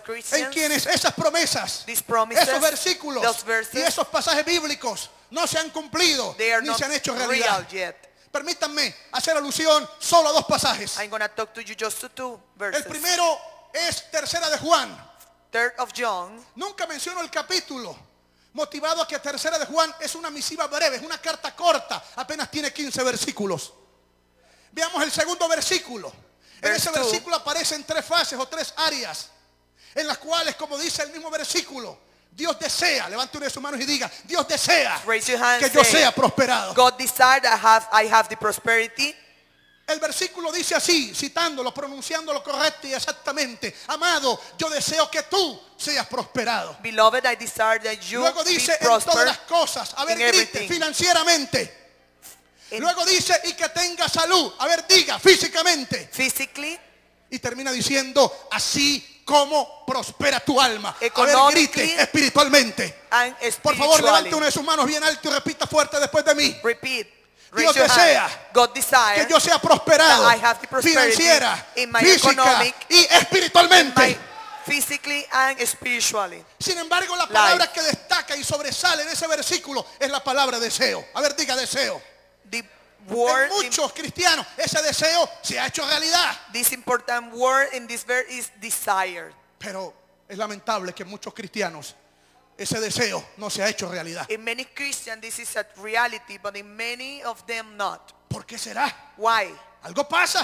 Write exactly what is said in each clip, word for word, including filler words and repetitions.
Christians, en quienes esas promesas, these promises, esos versículos those verses, y esos pasajes bíblicos no se han cumplido they are ni not se han hecho real realidad. yet. Permítanme hacer alusión solo a dos pasajes. I'm going to talk to you just to two verses. El primero es Tercera de Juan. Third of John. Nunca menciono el capítulo, motivado a que Tercera de Juan es una misiva breve, es una carta corta, apenas tiene quince versículos. Veamos el segundo versículo. En ese versículo aparecen tres fases o tres áreas en las cuales, como dice el mismo versículo, Dios desea, levante una de sus manos y diga, Dios desea Raise your hand, que yo say, sea prosperado. God desired I have, I have the prosperity. El versículo dice así, citándolo, pronunciándolo correcto y exactamente: amado, yo deseo que tú seas prosperado. Beloved, I desire that you Luego be dice en todas prosper las cosas, a ver, in grite, everything. financieramente. In Luego dice, y que tenga salud, a ver, diga, físicamente. physically, Y termina diciendo, así como prospera tu alma. A ver, economically, grite, espiritualmente. and Por favor, levante spiritually. una de sus manos bien alto y repita fuerte después de mí. Repeat. Dios Raise your desea hand. God desire que yo sea prosperado, that I have the prosperity financiera, in my física economic, y my espiritualmente. physically and spiritually. Sin embargo, la Life. palabra que destaca y sobresale en ese versículo es la palabra deseo. A ver, diga deseo. The En word, muchos cristianos ese deseo se ha hecho realidad. this important word in this verse is desire. Pero es lamentable que muchos cristianos ese deseo no se ha hecho realidad. In many Christians this is a reality, but in many of them not. ¿Por qué será? Why? ¿Algo pasa?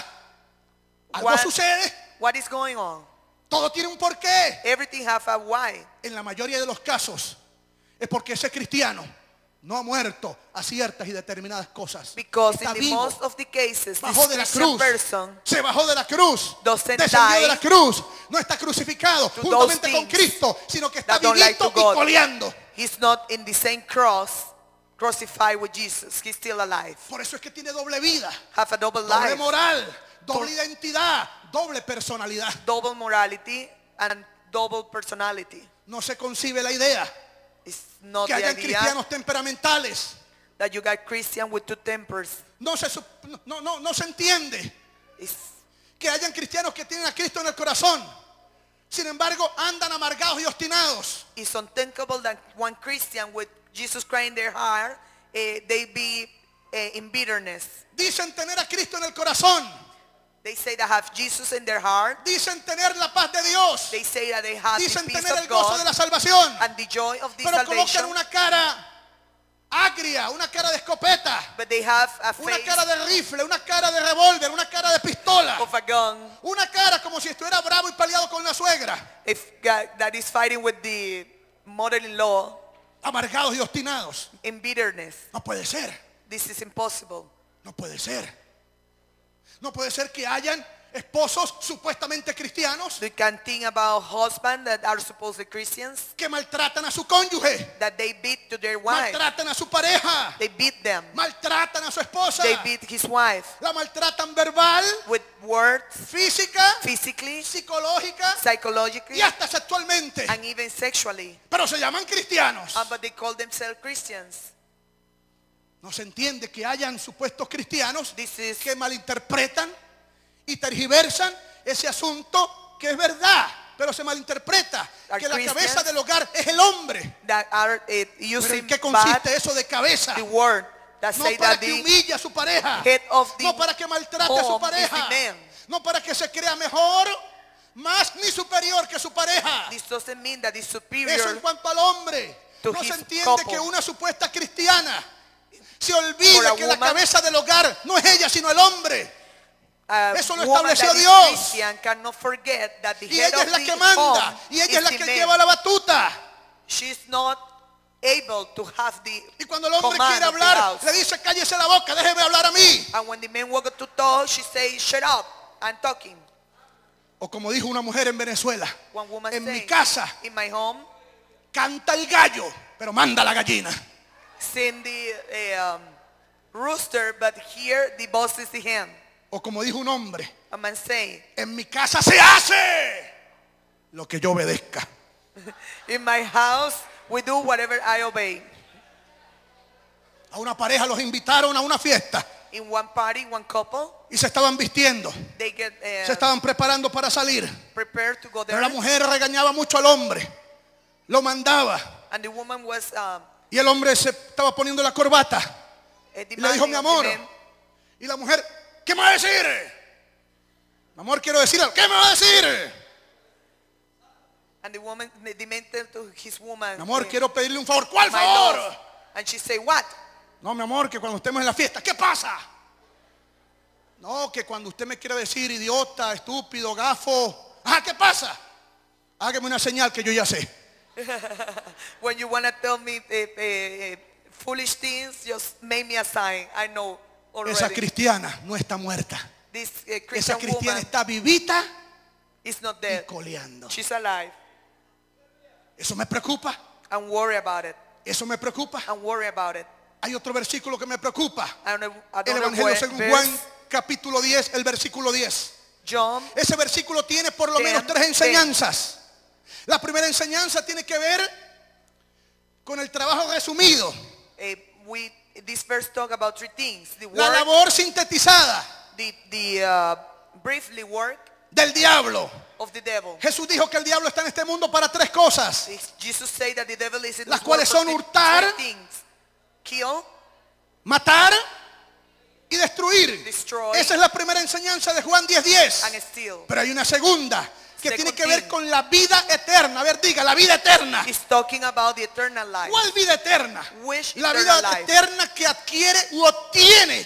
¿Algo What- sucede? What is going on? Todo tiene un porqué. Everything have a why. En la mayoría de los casos es porque ese cristiano no ha muerto a ciertas y determinadas cosas. Because Está in the vivo. most of the cases, Bajó this de la Christian cruz, person se bajó de la cruz, doesn't descendió de die la cruz, no está crucificado to juntamente those con things Cristo, sino que está that don't like vivito to y God. coleando. He's not in the same cross, crucified with Jesus. He's still alive. Por eso es que tiene doble vida, Have a double doble life, moral, doble identidad, doble personalidad. double morality, and double personality. No se concibe la idea It's not que the hayan idea cristianos temperamentales. that you got Christian with two tempers. No se, sup- no, no, no se entiende It's, que hayan cristianos que tienen a Cristo en el corazón. Sin embargo, andan amargados y obstinados. it's unthinkable that one Christian with Jesus Christ in their heart, eh, they be eh, in bitterness. Dicen tener a Cristo en el corazón. They say they have Jesus in their heart. Dicen tener la paz de Dios. They say that they have the Dicen peace tener el of gozo de God la salvación. and the joy of the Pero colocan salvation. una cara agria, una cara de escopeta, But they have a una face cara de rifle, una cara de revólver, una cara de pistola, of a gun. una cara como si estuviera bravo y peleado con la suegra. If God, that is fighting with the mother-in-law Amargados y obstinados. in bitterness. No puede ser, This is impossible. no puede ser. No puede ser que hayan esposos supuestamente cristianos You can think about husbands that are supposedly Christians, que maltratan a su cónyuge, that they beat to their wife. maltratan a su pareja, They beat them. maltratan a su esposa, They beat his wife la maltratan verbal, with words, física, physically, psicológica psychologically, y hasta sexualmente. and even sexually. Pero se llaman cristianos. Uh, but they call themselves Christians. No se entiende que hayan supuestos cristianos This is que malinterpretan y tergiversan ese asunto que es verdad, pero se malinterpreta. Are Que la Christians cabeza del hogar es el hombre. that are uh, Pero using ¿en qué bad consiste eso de cabeza? the word that No say para that que the humille a su pareja, head of the no para que maltrate a su home pareja, is the man. no para que se crea mejor, más ni superior que su pareja. This doesn't mean that it's Eso superior. en cuanto al hombre. To No his se entiende couple. que una supuesta cristiana se For olvida a que la woman, cabeza del hogar no es ella sino el hombre. A Eso lo woman estableció that is Dios. Christian cannot forget that the Y head ella of es la the que manda home y ella is es la the que man. lleva la batuta. She's not able to have the Y cuando el hombre command quiere of the hablar, house. le dice cállese la boca, déjeme hablar a mí. And when the man walks to talk, she says, shut up, I'm talking. O como dijo una mujer en Venezuela, One woman en mi saying, casa in my home, canta el gallo, pero manda la gallina. sing the uh, um, rooster, but here the boss is the hen. O como dijo un hombre, A man saying, en mi casa se hace lo que yo obedezca. in my house, we do whatever I obey. A una pareja los invitaron a una fiesta. in one party, one couple, y se estaban vistiendo, they get uh, se estaban preparando para salir. prepared to go Pero there. la mujer regañaba mucho al hombre, lo mandaba, And the woman was um, y el hombre se estaba poniendo la corbata uh, y le dijo: mi demanding of the amor. man. Y la mujer: ¿qué me va a decir? Mi amor, quiero decir algo. ¿Qué me va a decir? And the woman demanded to his woman, Mi amor, uh, quiero pedirle un favor. ¿Cuál my favor? love. And she said, what? No, mi amor, que cuando estemos en la fiesta, ¿qué pasa? No, que cuando usted me quiera decir idiota, estúpido, gafo, ah, ¿qué pasa? Hágame una señal que yo ya sé. When you want to tell me uh, uh, foolish things, just make me a sign. I know already. Esa cristiana no está muerta. This uh, Esa Christian cristiana woman está vivita is not y dead. coleando. She's alive. Eso me preocupa. And worry about it. Eso me preocupa. And worry about it. Hay otro versículo que me preocupa. I don't know, I El don't know Evangelio where, según verse, Juan, capítulo diez, el versículo diez. John, Ese versículo tiene por lo Ten, menos tres ten. enseñanzas. La primera enseñanza tiene que ver con el trabajo resumido, uh, we, this verse talk about three things. The la work, labor sintetizada the, the uh, briefly work del diablo. of the devil. Jesús dijo que el diablo está en este mundo para tres cosas: Jesus said that the devil is in Las this world cuales for son three- hurtar, three things. Kill, matar y destruir. Destroy. Esa es la primera enseñanza de Juan diez diez. and steal. Pero hay una segunda que Second tiene que ver thing. con la vida eterna. A ver, diga, la vida eterna. He's talking about the eternal life. ¿Cuál vida eterna? Which La eternal vida life? eterna que adquiere u obtiene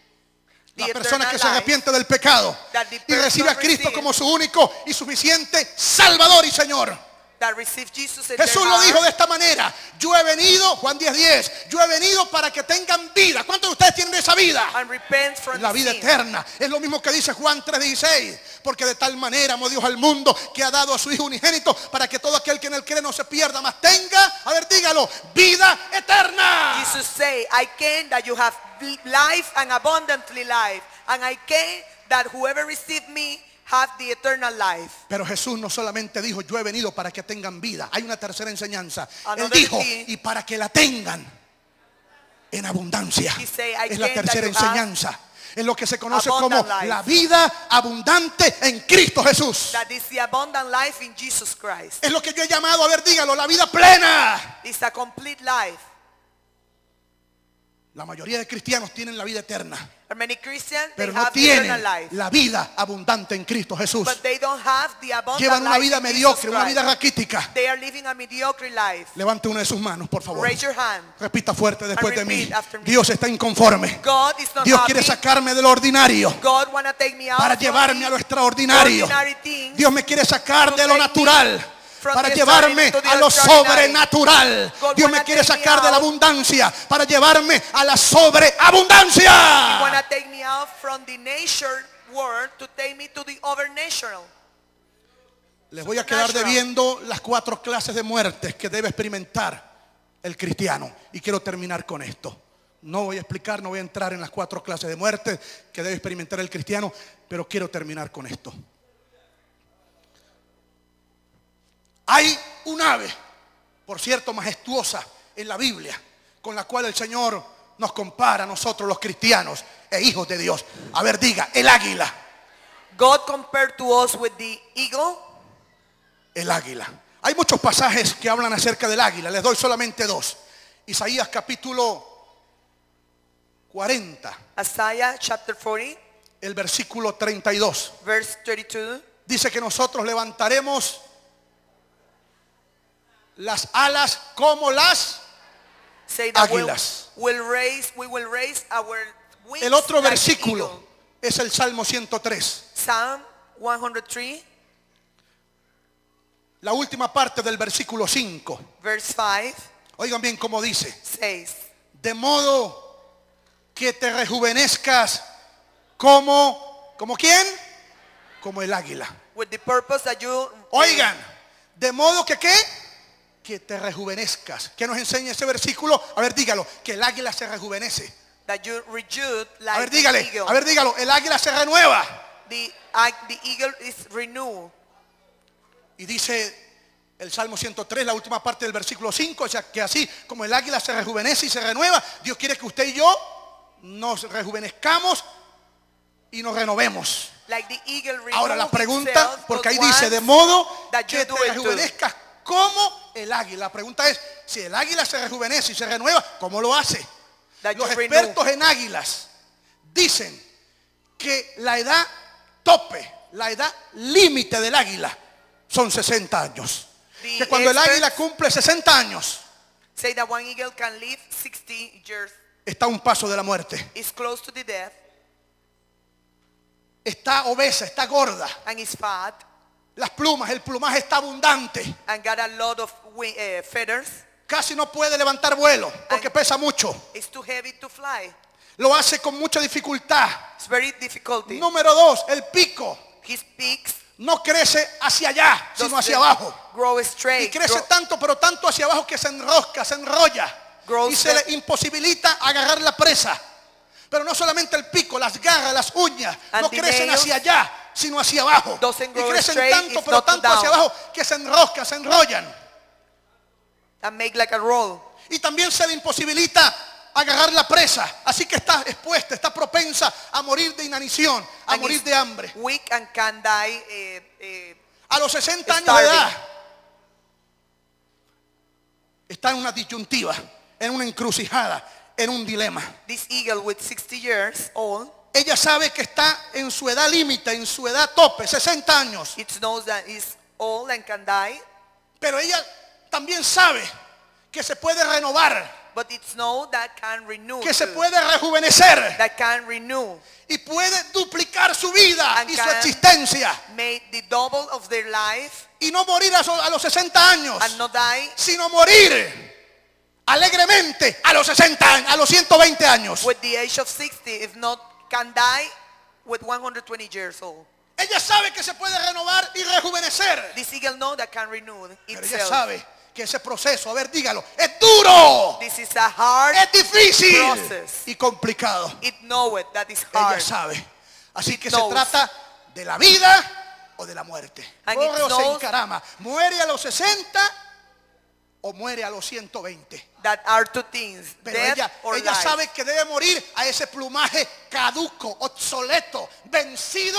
la The persona que eternal se life arrepiente del pecado that the y recibe a person Cristo receives. como su único y suficiente Salvador y Señor. That receive Jesus in Jesús their lo dijo de heart. esta manera: yo he venido, Juan diez diez, yo he venido para que tengan vida. ¿Cuántos de ustedes tienen esa vida? And repent from La vida sin. eterna. Es lo mismo que dice Juan tres dieciséis. Porque de tal manera amó Dios al mundo que ha dado a su Hijo unigénito para que todo aquel que en él cree no se pierda, mas tenga, a ver, dígalo, vida eterna. Jesus say, I came that you have life and abundantly life. And I came that whoever received me have the eternal life. Pero Jesús no solamente dijo: yo he venido para que tengan vida. Hay una tercera enseñanza. Él Another dijo: thing. y para que la tengan en abundancia. He say, I Es la came that tercera you have enseñanza. Es lo que se conoce como abundant life. la vida abundante en Cristo Jesús. That is the abundant life in Jesus Christ. Es lo que yo he llamado, a ver, dígalo, la vida plena. It's a complete life. La mayoría de cristianos tienen la vida eterna, And many Christians, they pero no have the tienen eternal life. la vida abundante en Cristo Jesús. But they don't have the abundant Llevan una life vida in Jesus mediocre, una Christ. vida raquítica. They are living a mediocre life. Levante una de sus manos, por favor. Raise your hand. Repita fuerte después de mí. repeat after me. Dios está inconforme. God is not Dios happy. quiere sacarme de lo ordinario God wanna take me out para from llevarme the a lo extraordinario. ordinary things. Dios me quiere sacar To de lo take me natural from para the llevarme extraordinary to the a lo extraordinary. sobrenatural. God Dios me wanna quiere take me sacar de la out. abundancia para llevarme a la He sobreabundancia. wanna take me out from the nature world to take me to the overnatural. Les voy a quedar Supernatural. debiendo las cuatro clases de muertes que debe experimentar el cristiano. Y quiero terminar con esto. No voy a explicar, no voy a entrar en las cuatro clases de muerte que debe experimentar el cristiano, pero quiero terminar con esto. Hay un ave, por cierto, majestuosa en la Biblia, con la cual el Señor nos compara a nosotros los cristianos e hijos de Dios. A ver, diga, el águila. God compared to us with the eagle. El águila. Hay muchos pasajes que hablan acerca del águila. Les doy solamente dos. Isaías capítulo cuarenta, Isaiah chapter forty, el versículo treinta y dos. verse thirty-two. Dice que nosotros levantaremos las alas como las... Say that we'll, Águilas. we'll raise, we will raise our wings El otro like the versículo eagle. es el Salmo ciento tres. Psalm one oh three, La última parte del versículo cinco. verse five Oigan bien cómo dice. says, De modo que te rejuvenezcas como... ¿Como quién? Como el águila. with the purpose that you Oigan, de modo que ¿qué? Que te rejuvenezcas. ¿Qué nos enseña ese versículo? A ver, dígalo, que el águila se rejuvenece. that you rejuvenate A like ver, the dígale, eagle. a ver, dígalo, el águila se renueva. The, uh, the eagle is renewed. Y dice el Salmo ciento tres, la última parte del versículo cinco, o sea, que así como el águila se rejuvenece y se renueva, Dios quiere que usted y yo nos rejuvenezcamos y nos renovemos. Like the eagle renews Ahora la pregunta, itself, porque ahí but dice, once de modo that you que do te it too. rejuvenezcas como el águila. La pregunta es, si el águila se rejuvenece y se renueva, ¿cómo lo hace? That Los you renew. expertos en águilas dicen que la edad tope, la edad límite del águila son sesenta años. The Que cuando el experts águila cumple sesenta años, say that one eagle can live sixty years. está a un paso de la muerte. Is close to the death Está obesa, está gorda. and is fat Las plumas, el plumaje está abundante. and got a lot of wi- uh, feathers. Casi no puede levantar vuelo porque pesa mucho. It's too heavy to fly. Lo hace con mucha dificultad. It's very difficult. Número dos, el pico His peaks no crece hacia allá, sino hacia doesn't abajo. grow Y straight. crece grow- tanto, pero tanto hacia abajo que se enrosca, se enrolla. Grows Y se the- le imposibilita agarrar la presa. Pero no solamente el pico, las garras, las uñas, And no the crecen nails hacia allá, sino hacia abajo. doesn't Y grow crecen straight, tanto, it's pero not tanto down. hacia abajo que se enroscan, se enrollan. and make like a roll. Y también se le imposibilita agarrar la presa. Así que está expuesta, está propensa a morir de inanición, a And morir is de hambre. Weak and can die. Uh, uh, A los sesenta años de starving. edad está en una disyuntiva, en una encrucijada, en un dilema. This eagle with sixty years old, Ella sabe que está en su edad límite, en su edad tope, sesenta años. it knows that it's old and can die, Pero ella también sabe que se puede renovar, but it knows that can renew. que se too. puede rejuvenecer That can renew. y puede duplicar su vida And y su can existencia make the double of their life y no morir a so- a los sesenta años, and not die sino morir alegremente a los sesenta años, a los ciento veinte años. with the age of sixty, if not can die with one hundred twenty years old. Ella sabe que se puede renovar y rejuvenecer. This eagle know that can renew Pero ella itself. sabe que ese proceso, a ver, dígalo, es duro, This is a hard, es difícil process. y complicado. it know it, that is Ella hard. sabe. Así It que se knows. trata de la vida o de la muerte. And Corre it o se knows. encarama. Muere a los sesenta o muere a los ciento veinte. That are two things, Pero death ella, or ella life. sabe que debe morir a ese plumaje caduco, obsoleto, vencido,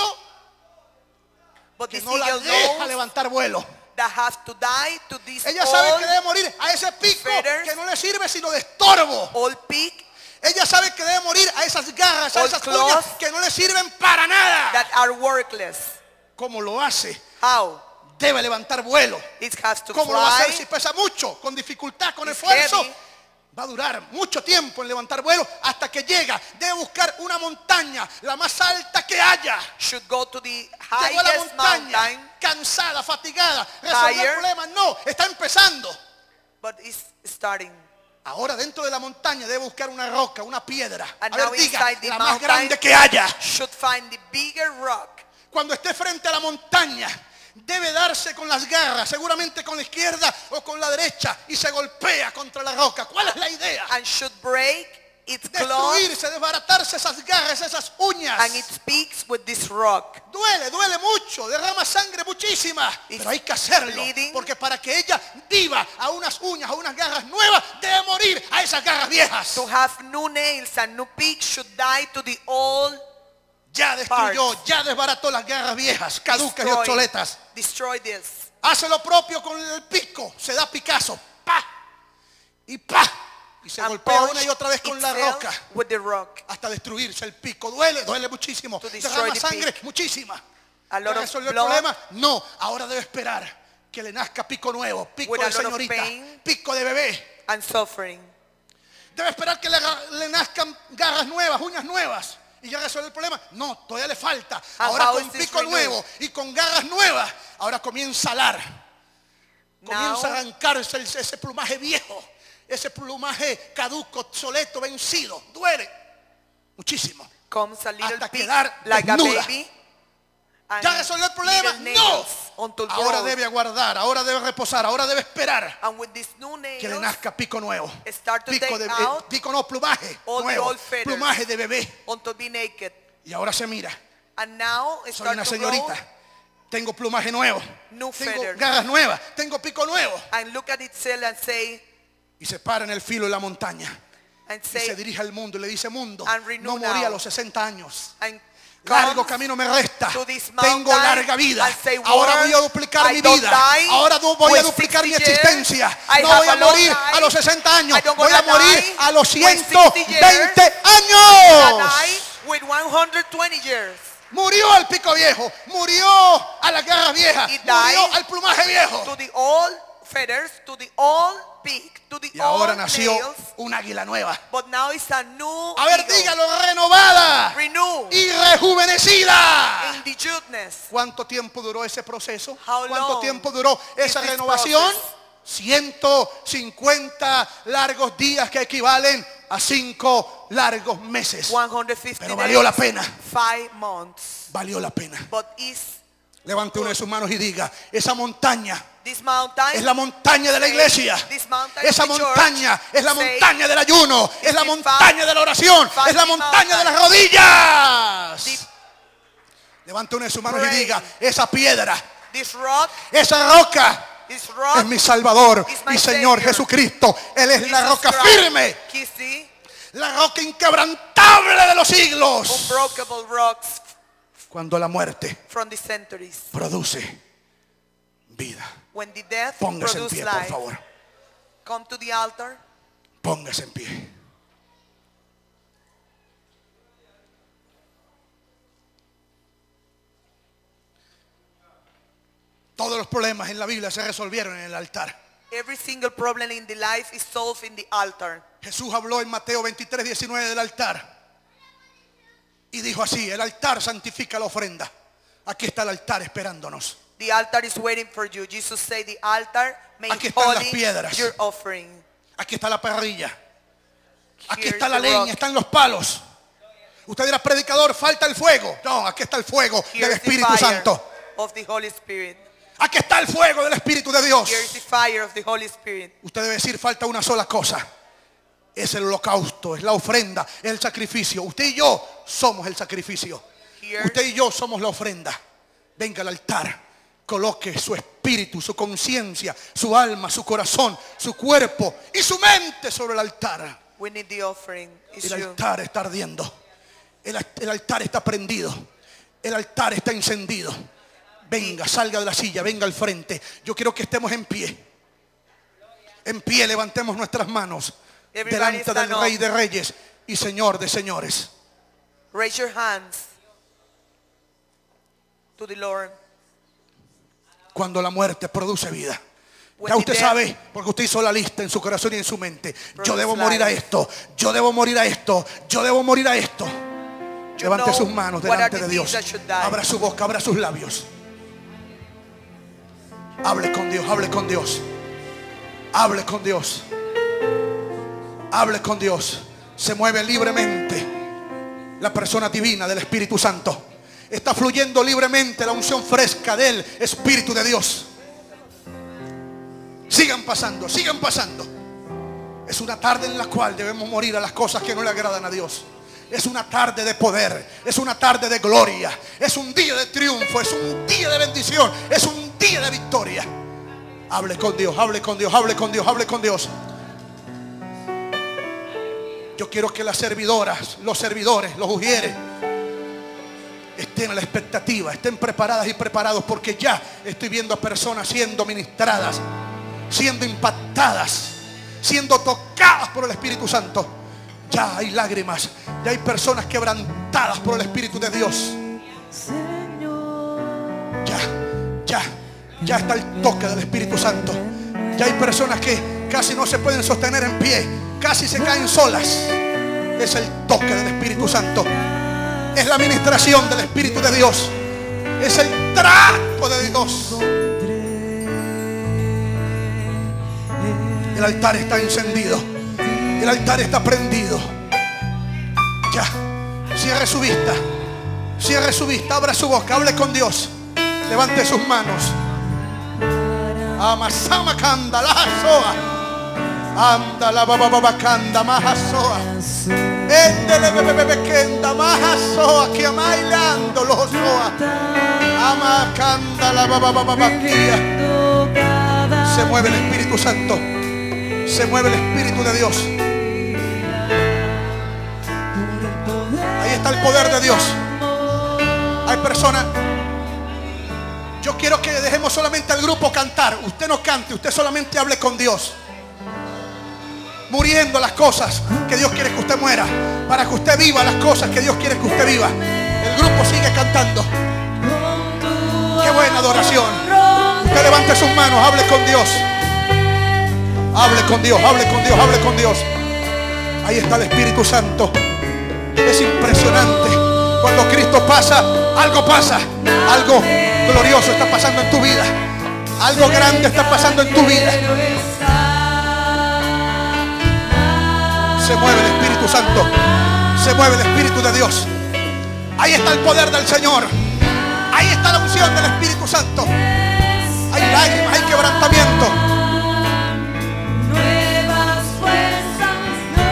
But que this no la eagle deja knows levantar vuelo. that has to die to this Ella sabe old, que debe morir a ese pico feathers. que no le sirve sino de estorbo. old pig Ella sabe que debe morir a esas garras, a Old esas claws. uñas que no le sirven para nada. that are worthless. ¿Cómo lo hace? How? Debe levantar vuelo. It has to ¿Cómo lo va a hacer fly. si pesa mucho? Con dificultad, con It's esfuerzo. heavy. Va a durar mucho tiempo en levantar vuelo hasta que llega. Debe buscar una montaña, la más alta que haya. Should go to the Llegó a la highest montaña, mountain, cansada, fatigada. Resolvió el Tired. problema. No, está empezando. but it's starting. Ahora dentro de la montaña debe buscar una roca, una piedra. And A ver, now diga, inside the la más mountain, grande que haya. Should find the bigger rock. Cuando esté frente a la montaña, debe darse con las garras, seguramente con la izquierda o con la derecha, y se golpea contra la roca. ¿Cuál es la idea? And should break its claws Destruirse, desbaratarse esas garras, esas uñas. and its peaks with this rock. Duele, duele mucho, derrama sangre muchísima, It's pero hay que hacerlo, bleeding. porque para que ella viva a unas uñas, a unas garras nuevas, debe morir a esas garras viejas. To have new nails and new peaks should die to the old, Ya destruyó, parts. ya desbarató las garras viejas, caducas y Destroy. obsoletas. destroy this. Hace lo propio con el pico, se da picazo, pa, y pa, y se And golpea punch una y otra vez con la itself roca with the rock. hasta destruirse el pico. Duele, duele muchísimo, To destroy derrama the sangre peak. muchísima. A lot ¿Ya of resolvió el blood. problema? No, ahora debe esperar que le nazca pico nuevo, pico With de a lot of señorita, pain. pico de bebé. And suffering. Debe esperar que le, le nazcan garras nuevas, uñas nuevas. ¿Y ya resuelve el problema? No, todavía le falta. And Ahora how con is this pico renewed? nuevo y con garras nuevas, ahora comienza a alar. Comienza a Now, arrancarse el- ese plumaje viejo, ese plumaje caduco, obsoleto, vencido. Duele muchísimo. comes a little hasta pig quedar like a desnuda. baby. and ¿Ya resolvió el problema? little No. nails until Ahora grow. debe aguardar, ahora debe reposar, ahora debe esperar And with these new que le nails, nazca pico nuevo. start to Pico, take de, eh, out pico no, plumaje all the nuevo, old feathers. plumaje de bebé. until be naked. Y ahora se mira, And now it soy una start to grow señorita, tengo plumaje nuevo, New tengo feathers. garras nuevas, tengo pico nuevo. and look at itself and say, Y se para en el filo de la montaña and Y say, se dirige al mundo y le dice: mundo, and renew no morí now. a los sesenta años. and Largo comes camino me resta. to this Tengo mountain larga vida. and say, Ahora voy a Lord, duplicar I mi don't vida. die Ahora no voy a with duplicar mi sixty years. existencia. I No have voy a a long morir life. a los sesenta años. I don't Voy a gonna morir die a los with ciento sixty years. veinte And años. I with one hundred twenty years. Murió al pico viejo. Murió a la guerra vieja. He Murió died al plumaje viejo. To the old feathers, to the old beak, to the Y ahora old nació nails. un águila nueva. But now it's a new A ver, eagle. dígalo: renovada Renew y rejuvenecida. in the goodness. ¿Cuánto tiempo duró ese proceso? How ¿Cuánto long tiempo duró esa is this renovación? process? ciento cincuenta largos días, que equivalen a cinco largos meses. one hundred fifty Pero valió la days, pena. five months. Valió la pena. But is Levante una de sus manos y diga: esa montaña this mountain es la montaña de la iglesia. This mountain is Esa the church. montaña es la Say, montaña del ayuno. Es la the montaña de la oración. fasting Es la montaña de las mountain. rodillas. The- Levante una de sus manos y Pray. diga: esa piedra, This rock, esa roca this rock es mi Salvador is my y Señor Savior. Jesucristo. Él es la Jesus roca Christ. firme, You see, la roca inquebrantable de los siglos. unbreakable rocks Cuando la muerte from the centuries. produce vida. When the death Póngase en produce pie, por life, favor. come to the altar. Póngase en pie. Todos los problemas en la Biblia se resolvieron en el altar. Every single problem in the life is solved in the altar. Jesús habló en Mateo veintitrés, diecinueve del altar. Y dijo así: el altar santifica la ofrenda. Aquí está el altar esperándonos. The altar is waiting for you. Jesus said the altar made Aquí están las holy piedras. your offering. Aquí está la parrilla. Aquí Here's está la the leña, rock. están los palos. Usted dirá: predicador, falta el fuego. No, aquí está el fuego del Here's the Espíritu fire Santo. of the Holy Spirit. Aquí está el fuego del Espíritu de Dios. Here's the fire of the Holy Spirit. Usted debe decir: falta una sola cosa. Es el holocausto, es la ofrenda, es el sacrificio. Usted y yo somos el sacrificio. Here, Usted y yo somos la ofrenda. Venga al altar. Coloque su espíritu, su conciencia, su alma, su corazón, su cuerpo y su mente sobre el altar. we need the offering. It's El you. altar está ardiendo. El, el altar está prendido. El altar está encendido. Venga, salga de la silla, venga al frente. Yo quiero que estemos en pie. En pie, levantemos nuestras manos Everybody delante stand del up. Rey de Reyes y Señor de Señores. Raise your hands to the Lord. Cuando la muerte produce vida. When Ya the usted death sabe, porque usted hizo la lista en su corazón y en su mente. Yo produce debo morir a life. esto. Yo debo morir a esto. Yo debo morir a esto. You Levante know sus manos what are delante the de Dios. things that should die. Abra su boca, abra sus labios. Hable con Dios, hable con Dios. Hable con Dios. Hable con Dios. Se mueve libremente la persona divina del Espíritu Santo. Está fluyendo libremente la unción fresca del Espíritu de Dios. Sigan pasando, sigan pasando. Es una tarde en la cual debemos morir a las cosas que no le agradan a Dios. Es una tarde de poder, es una tarde de gloria, es un día de triunfo, es un día de bendición, es un día de victoria. Hable con Dios, hable con Dios, hable con Dios, hable con Dios. Yo quiero que las servidoras, los servidores, los ujieres estén a la expectativa, estén preparadas y preparados, porque ya estoy viendo a personas siendo ministradas, siendo impactadas, siendo tocadas por el Espíritu Santo. Ya hay lágrimas, ya hay personas quebrantadas por el Espíritu de Dios. Ya, ya, ya está el toque del Espíritu Santo. Ya hay personas que casi no se pueden sostener en pie, casi se caen solas. Es el toque del Espíritu Santo. Es la ministración del Espíritu de Dios. Es el trato de Dios. El altar está encendido. El altar está prendido. Ya. Cierre su vista. Cierre su vista. Abra su boca. Hable con Dios. Levante sus manos. Amasama kanda la soa. Anda la baba baba kanda mahasoa. Endele bebe bebe kenda mahasoa. Que amailando los soa. Ama kanda la baba baba bakia. Se mueve el Espíritu Santo. Se mueve el Espíritu de Dios. está el poder de Dios. Hay personas. Yo quiero que dejemos solamente al grupo cantar. Usted no cante, usted solamente hable con Dios. Muriendo las cosas que Dios quiere que usted muera, para que usted viva las cosas que Dios quiere que usted viva. El grupo sigue cantando. Qué buena adoración. Usted levante sus manos, hable con Dios. Hable con Dios, hable con Dios, hable con Dios. Ahí está el Espíritu Santo. Es impresionante. Cuando Cristo pasa, algo pasa. Algo glorioso está pasando en tu vida. Algo grande está pasando en tu vida. Se mueve el Espíritu Santo. Se mueve el Espíritu de Dios. Ahí está el poder del Señor. Ahí está la unción del Espíritu Santo. Hay lágrimas, hay quebrantamiento. Nuevas fuerzas no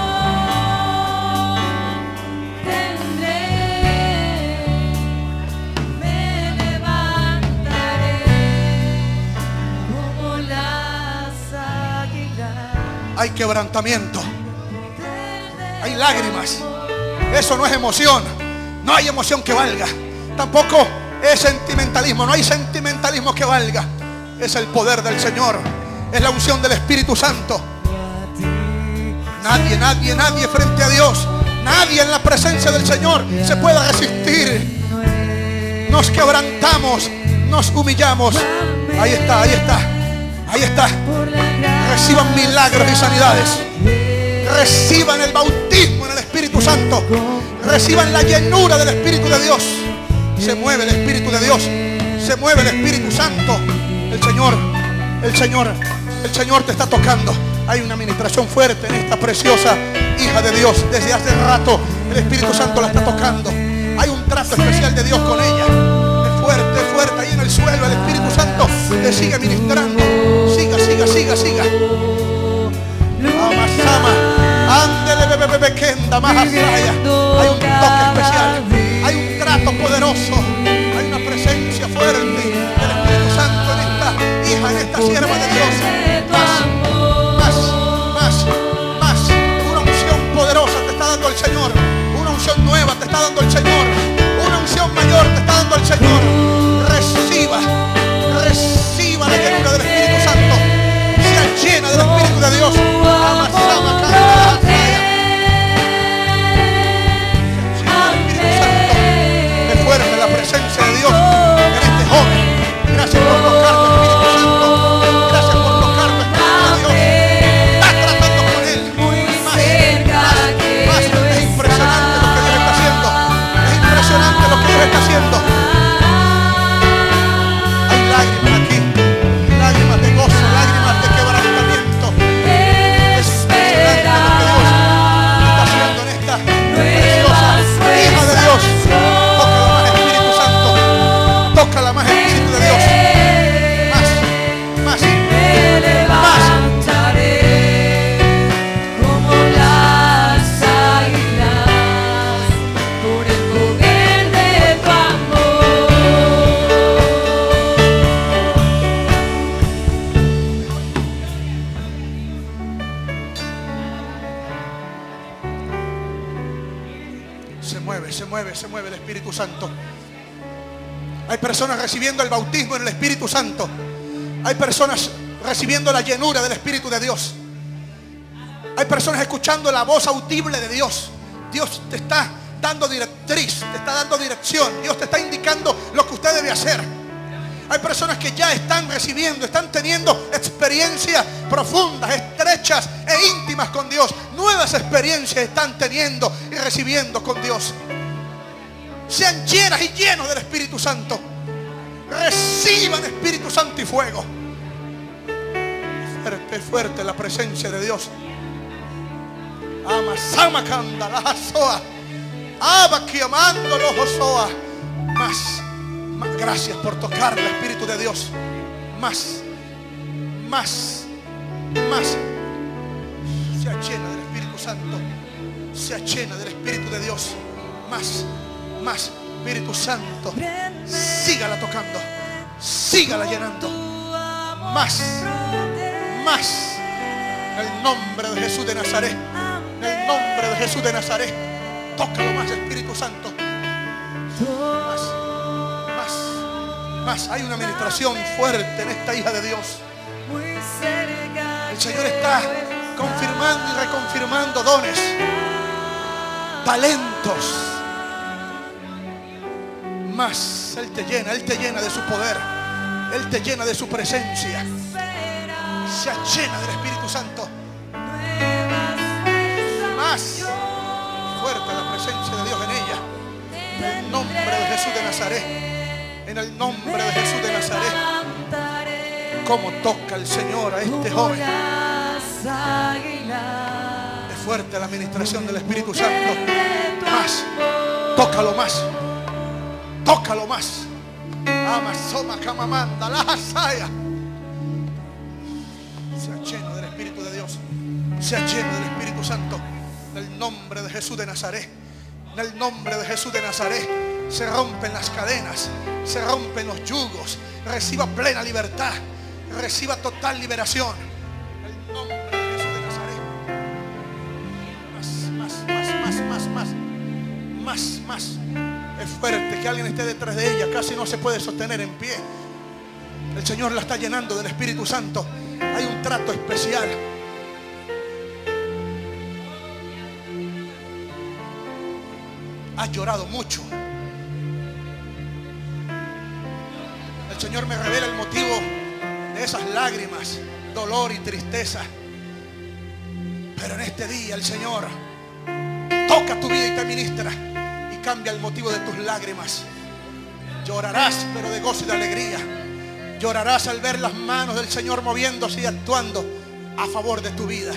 tendré. Me levantaré como las águilas. Hay quebrantamiento. Hay lágrimas. Eso no es emoción. No hay emoción que valga. Tampoco es sentimentalismo. No hay sentimentalismo que valga. Es el poder del Señor. Es la unción del Espíritu Santo. Nadie, nadie, nadie frente a Dios. Nadie en la presencia del Señor se puede resistir. Nos quebrantamos. Nos humillamos. Ahí está, ahí está. Ahí está. Reciban milagros y sanidades. Reciban el bautismo en el Espíritu Santo. Reciban la llenura del Espíritu de Dios. Se mueve el Espíritu de Dios. Se mueve el Espíritu Santo. El Señor, el Señor, el Señor te está tocando. Hay una administración fuerte en esta preciosa hija de Dios. Desde hace rato el Espíritu Santo la está tocando. Hay un trato especial de Dios con ella. Es fuerte, es fuerte. Ahí en el suelo el Espíritu Santo te sigue ministrando. Siga, siga, siga, siga. Amasama, ándele, bebe, bebe, kenda, más allá. Hay un toque especial, hay un trato poderoso, hay una presencia fuerte del Espíritu Santo en esta hija, en esta sierva de Dios. Más, más, más, más. Una unción poderosa te está dando el Señor. Una unción nueva te está dando el Señor. Una unción mayor te está dando el Señor. Reciba, reciba la llenura del Espíritu Santo. Sea llena del Espíritu de Dios. Amasama, canta, fuerte la presencia de Dios en este joven. Gracias por tocarte, Espíritu Santo. Gracias por tocarte, Espíritu de Dios. Estás tratando con él. Más, más, más. Es impresionante lo que Dios está haciendo. Es impresionante lo que Dios está haciendo. Hay lágrimas aquí. Lágrimas de gozo, lágrimas de quebrantamiento. Es impresionante lo que Dios está haciendo en esta preciosa hija de Dios. Tócala más, Espíritu de Dios. Más, más, Me levantaré como las águilas por el poder de tu amor. Se mueve, se mueve, se mueve el Espíritu Santo. Hay personas recibiendo el bautismo en el Espíritu Santo. Hay personas recibiendo la llenura del Espíritu de Dios. Hay personas escuchando la voz audible de Dios. Dios te está dando directriz, te está dando dirección. Dios te está indicando lo que usted debe hacer. Hay personas que ya están recibiendo, están teniendo experiencias profundas, estrechas e íntimas con Dios. Nuevas experiencias están teniendo y recibiendo con Dios. Sean llenas y llenos del Espíritu Santo. Reciban Espíritu Santo y fuego. Fuerte, fuerte la presencia de Dios. Amasama canda la soa. Abaki amando los osoa. Más, más. Gracias por tocar el Espíritu de Dios. Más, más, más. Sea llena del Espíritu Santo. Sea llena del Espíritu de Dios. Más. Más, Espíritu Santo, sígala tocando, sígala llenando, más, más, en el nombre de Jesús de Nazaret, en el nombre de Jesús de Nazaret, Tócalo más, Espíritu Santo. Más, más, más. Hay una administración fuerte en esta hija de Dios. El Señor está confirmando y reconfirmando dones, talentos. Más, Él te llena, Él te llena de su poder, Él te llena de su presencia. Se llena del Espíritu Santo. Más fuerte la presencia de Dios en ella. En el nombre de Jesús de Nazaret. En el nombre de Jesús de Nazaret. Cómo toca el Señor a este joven. Es fuerte la administración del Espíritu Santo. Más. Tócalo más. Tócalo más. Amasoma camamanda la saya. Sea lleno del Espíritu de Dios. Sea lleno del Espíritu Santo. En el nombre de Jesús de Nazaret. En el nombre de Jesús de Nazaret. Se rompen las cadenas. Se rompen los yugos. Reciba plena libertad. Reciba total liberación. En el nombre de Jesús de Nazaret. Más, más, más, más, más, más. Más, más. Es fuerte que alguien esté detrás de ella. Casi no se puede sostener en pie. El Señor la está llenando del Espíritu Santo. Hay un trato especial. Has llorado mucho. El Señor me revela el motivo de esas lágrimas, dolor y tristeza. Pero en este día el Señor toca tu vida y te ministra y cambia el motivo de tus lágrimas. Llorarás, pero de gozo y de alegría. Llorarás al ver las manos del Señor moviéndose y actuando a favor de tu vida.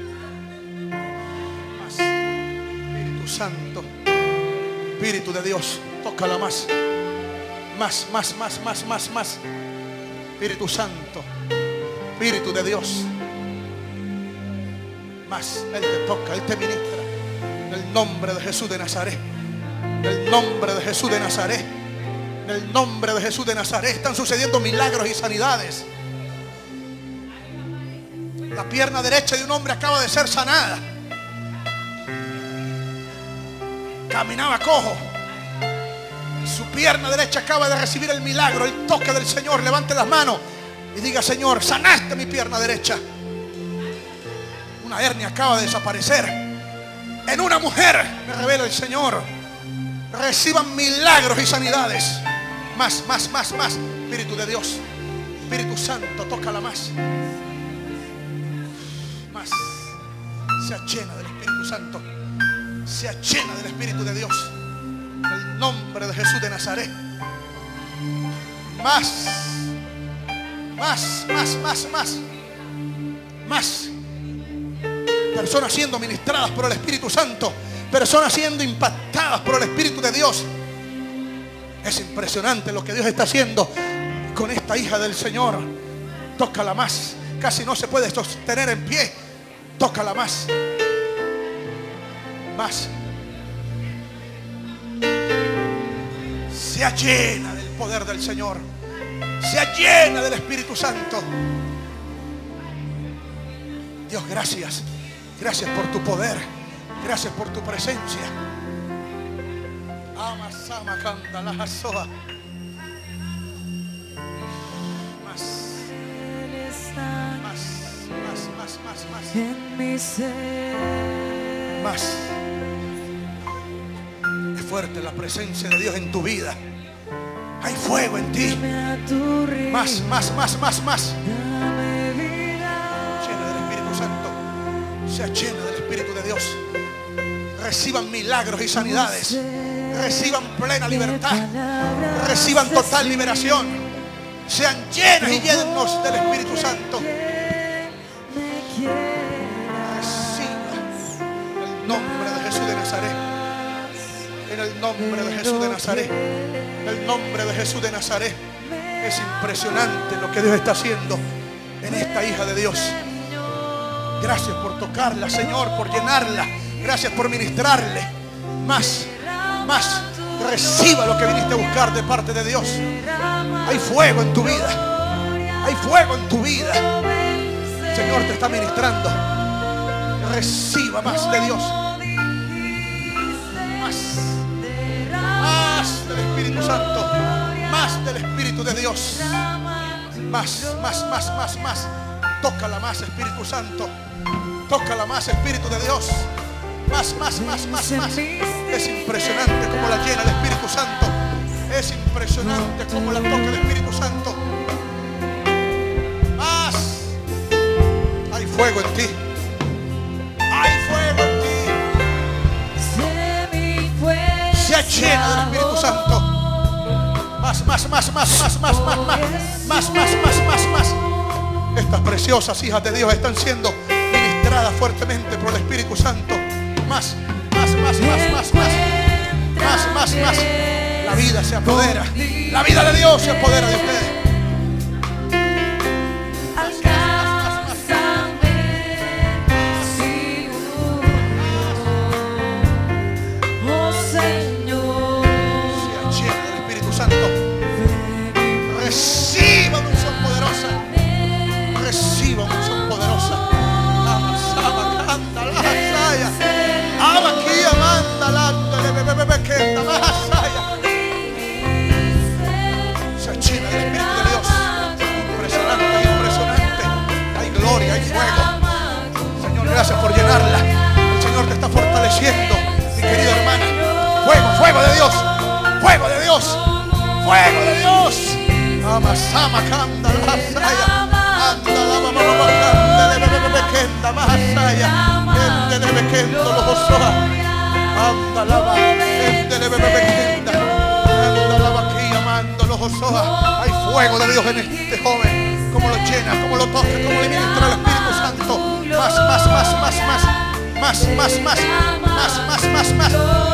Más. Espíritu Santo, Espíritu de Dios, tócala más. Más, más, más, más, más, más. Espíritu Santo, Espíritu de Dios. Más, Él te toca, Él te ministra. En el nombre de Jesús de Nazaret. En el nombre de Jesús de Nazaret. En el nombre de Jesús de Nazaret. Están sucediendo milagros y sanidades. La pierna derecha de un hombre acaba de ser sanada. Caminaba cojo. Su pierna derecha acaba de recibir el milagro, el toque del Señor. Levante las manos y diga: Señor, sanaste mi pierna derecha. Una hernia acaba de desaparecer en una mujer. Me revela el Señor. Reciban milagros y sanidades. Más, más, más, más. Espíritu de Dios, Espíritu Santo, tócala más. Más. Sea llena del Espíritu Santo. Sea llena del Espíritu de Dios. En el nombre de Jesús de Nazaret. Más. Más, más, más, más. Más. Personas siendo ministradas por el Espíritu Santo. Personas siendo impactadas por el Espíritu de Dios. Es impresionante lo que Dios está haciendo con esta hija del Señor. Tócala más. Casi no se puede sostener en pie. Tócala más. Más. Sea llena del poder del Señor. Sea llena del Espíritu Santo. Dios, gracias. Gracias por tu poder. Gracias por tu presencia. Amasama canta la jasoa. Más. Más, más, más, más, más. En mi ser. Más. Es fuerte la presencia de Dios en tu vida. Hay fuego en ti. Más, más, más, más, más. Llena del Espíritu Santo. Sea llena del Espíritu de Dios. Reciban milagros y sanidades. Reciban plena libertad. Reciban total liberación. Sean llenas y llenos del Espíritu Santo. Reciba el nombre de Jesús de Nazaret. En el nombre de Jesús de Nazaret. En el nombre de Jesús de Nazaret. Es impresionante lo que Dios está haciendo en esta hija de Dios. Gracias por tocarla, Señor, por llenarla. Gracias por ministrarle. Más, más. Reciba lo que viniste a buscar de parte de Dios. Hay fuego en tu vida. Hay fuego en tu vida. El Señor te está ministrando. Reciba más de Dios. Más. Más del Espíritu Santo. Más del Espíritu de Dios. Más, más, más, más, más. Tócala más, Espíritu Santo. Tócala más, Espíritu de Dios. Más, más, más, más, más. Es impresionante como la llena el Espíritu Santo. Es impresionante como la toca el Espíritu Santo. Más. Hay fuego en ti. Hay fuego en ti. Sea llena del Espíritu Santo. Más, más, más, más, más, más, más, más, más, más, más, más, más. Estas preciosas hijas de Dios están siendo ministradas fuertemente por el Espíritu Santo. Más, más, más, más, más, más, más, más, más. La vida se apodera. La vida de Dios se apodera de ustedes. Reciba unción poderosa. Reciba unción poderosa. Ama, sama, canta, la saya. Ama aquí, amanda, la, bebé, que anda más saya. Se llena del Espíritu de Dios. Impresionante, impresionante. Hay gloria, hay fuego. Señor, gracias por llenarla. El Señor te está fortaleciendo, mi querida hermana. Fuego, fuego de Dios. Fuego de Dios. Fuego de Dios. Ama, sama, canta, la saya. Anda, la mamá, mamá, canta, le bebe, kenda, más saya. Ende, le bebe, kendo, lo gozoa. Anda, la va, ende, le bebe, kenda. Anda, la va, aquí, amando, lo gozoa. Hay fuego de Dios en este joven. Como lo llena, como lo toca, como le ministra el Espíritu Santo. Más, más, más, más, más. Más, más, más. Más, más, más, más.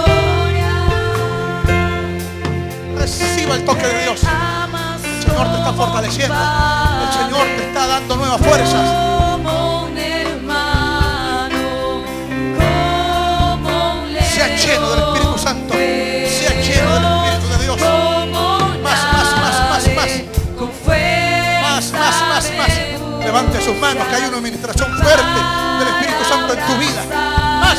Reciba el toque de Dios. El Señor te está fortaleciendo. El Señor te está dando nuevas fuerzas. Sea lleno del Espíritu Santo. Sea lleno del Espíritu de Dios. Más, más, más, más, más. Más, más, más, más. Levante sus manos, que hay una administración fuerte del Espíritu Santo en tu vida. Más.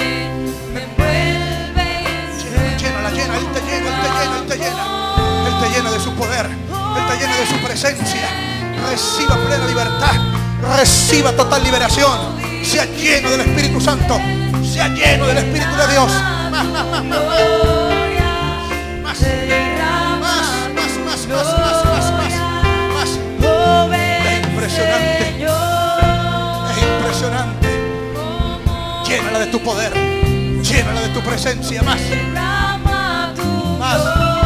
Llena, llena, Él te llena, Él te llena, Él te llena. Él te llena de su poder. Él te llena de su presencia. Reciba plena libertad. Reciba total liberación. Sea lleno del Espíritu Santo. Sea lleno del Espíritu de Dios. Más, más, más, más, más. Más, más, más, más, más, más, más, más. Más. Es impresionante. Es impresionante. Llénala de tu poder. Llénala de tu presencia. Más. Más.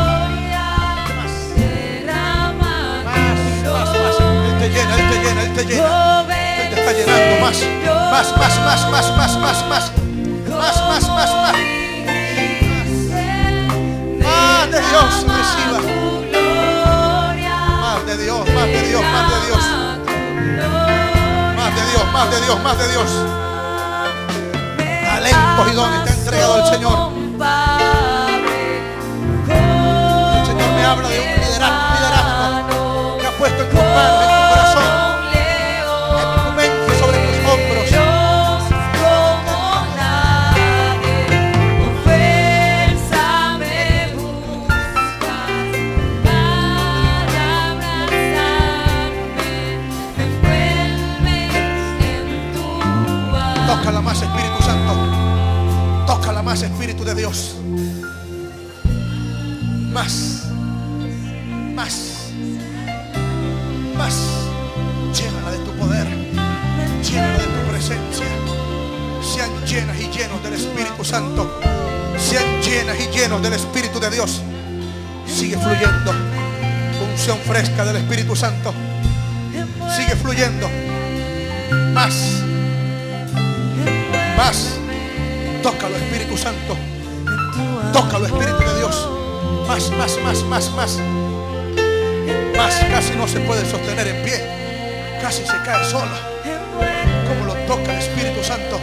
Él te llena, Él te llena, Él te llena. Él te está llenando más. Más, más, más, más, más, más, más. Más, más, más, más. Más de Dios, reciba. Más de Dios, más de Dios, más de Dios. Más de Dios, más de Dios, más de Dios. Talentos y dones te ha entregado el Señor. El Señor me habla de un liderazgo, un liderazgo que ha puesto en tus manos, en tu corazón, en tu mente, sobre tus hombros. Tócala más, Espíritu Santo. Tócala más, Espíritu de Dios. Más. Más. Más. Llénala de tu poder. Llénala de tu presencia. Sean llenas y llenos del Espíritu Santo. Sean llenas y llenos del Espíritu de Dios. Sigue fluyendo. Unción fresca del Espíritu Santo. Sigue fluyendo. Más. Más. Tócalo, Espíritu Santo. Tócalo, Espíritu de Dios. Más, más, más, más, más. Más, casi no se puede sostener en pie. Casi se cae solo. Como lo toca el Espíritu Santo.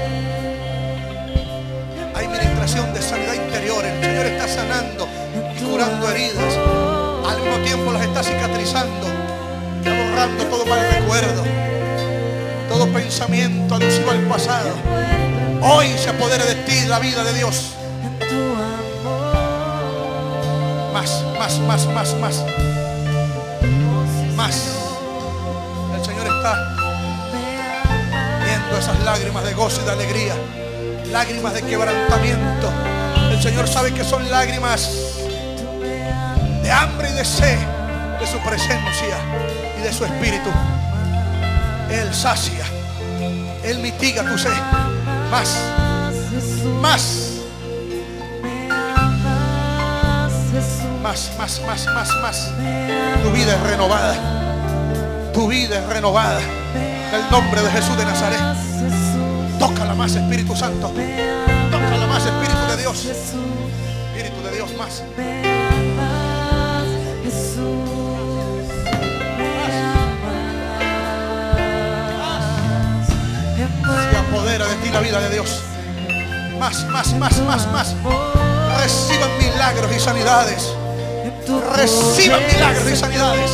Hay ministración de sanidad interior. El Señor está sanando y curando heridas. Al mismo tiempo las está cicatrizando. Está borrando todo mal recuerdo. Todo pensamiento alusivo al pasado. Hoy se apodera de ti la vida de Dios. Más, más, más, más. Más. El Señor está viendo esas lágrimas de gozo y de alegría, lágrimas de quebrantamiento. El Señor sabe que son lágrimas de hambre y de sed de su presencia y de su espíritu. Él sacia, Él mitiga tu sed. Más, más, más, más, más, más, más. Tu vida es renovada. Tu vida es renovada. En el nombre de Jesús de Nazaret. Tócala más, Espíritu Santo. Tócala más, Espíritu de Dios. Espíritu de Dios, más. Se apodera de ti la vida de Dios. Más, más, más, más, más. Reciban milagros y sanidades. Reciban milagros y sanidades.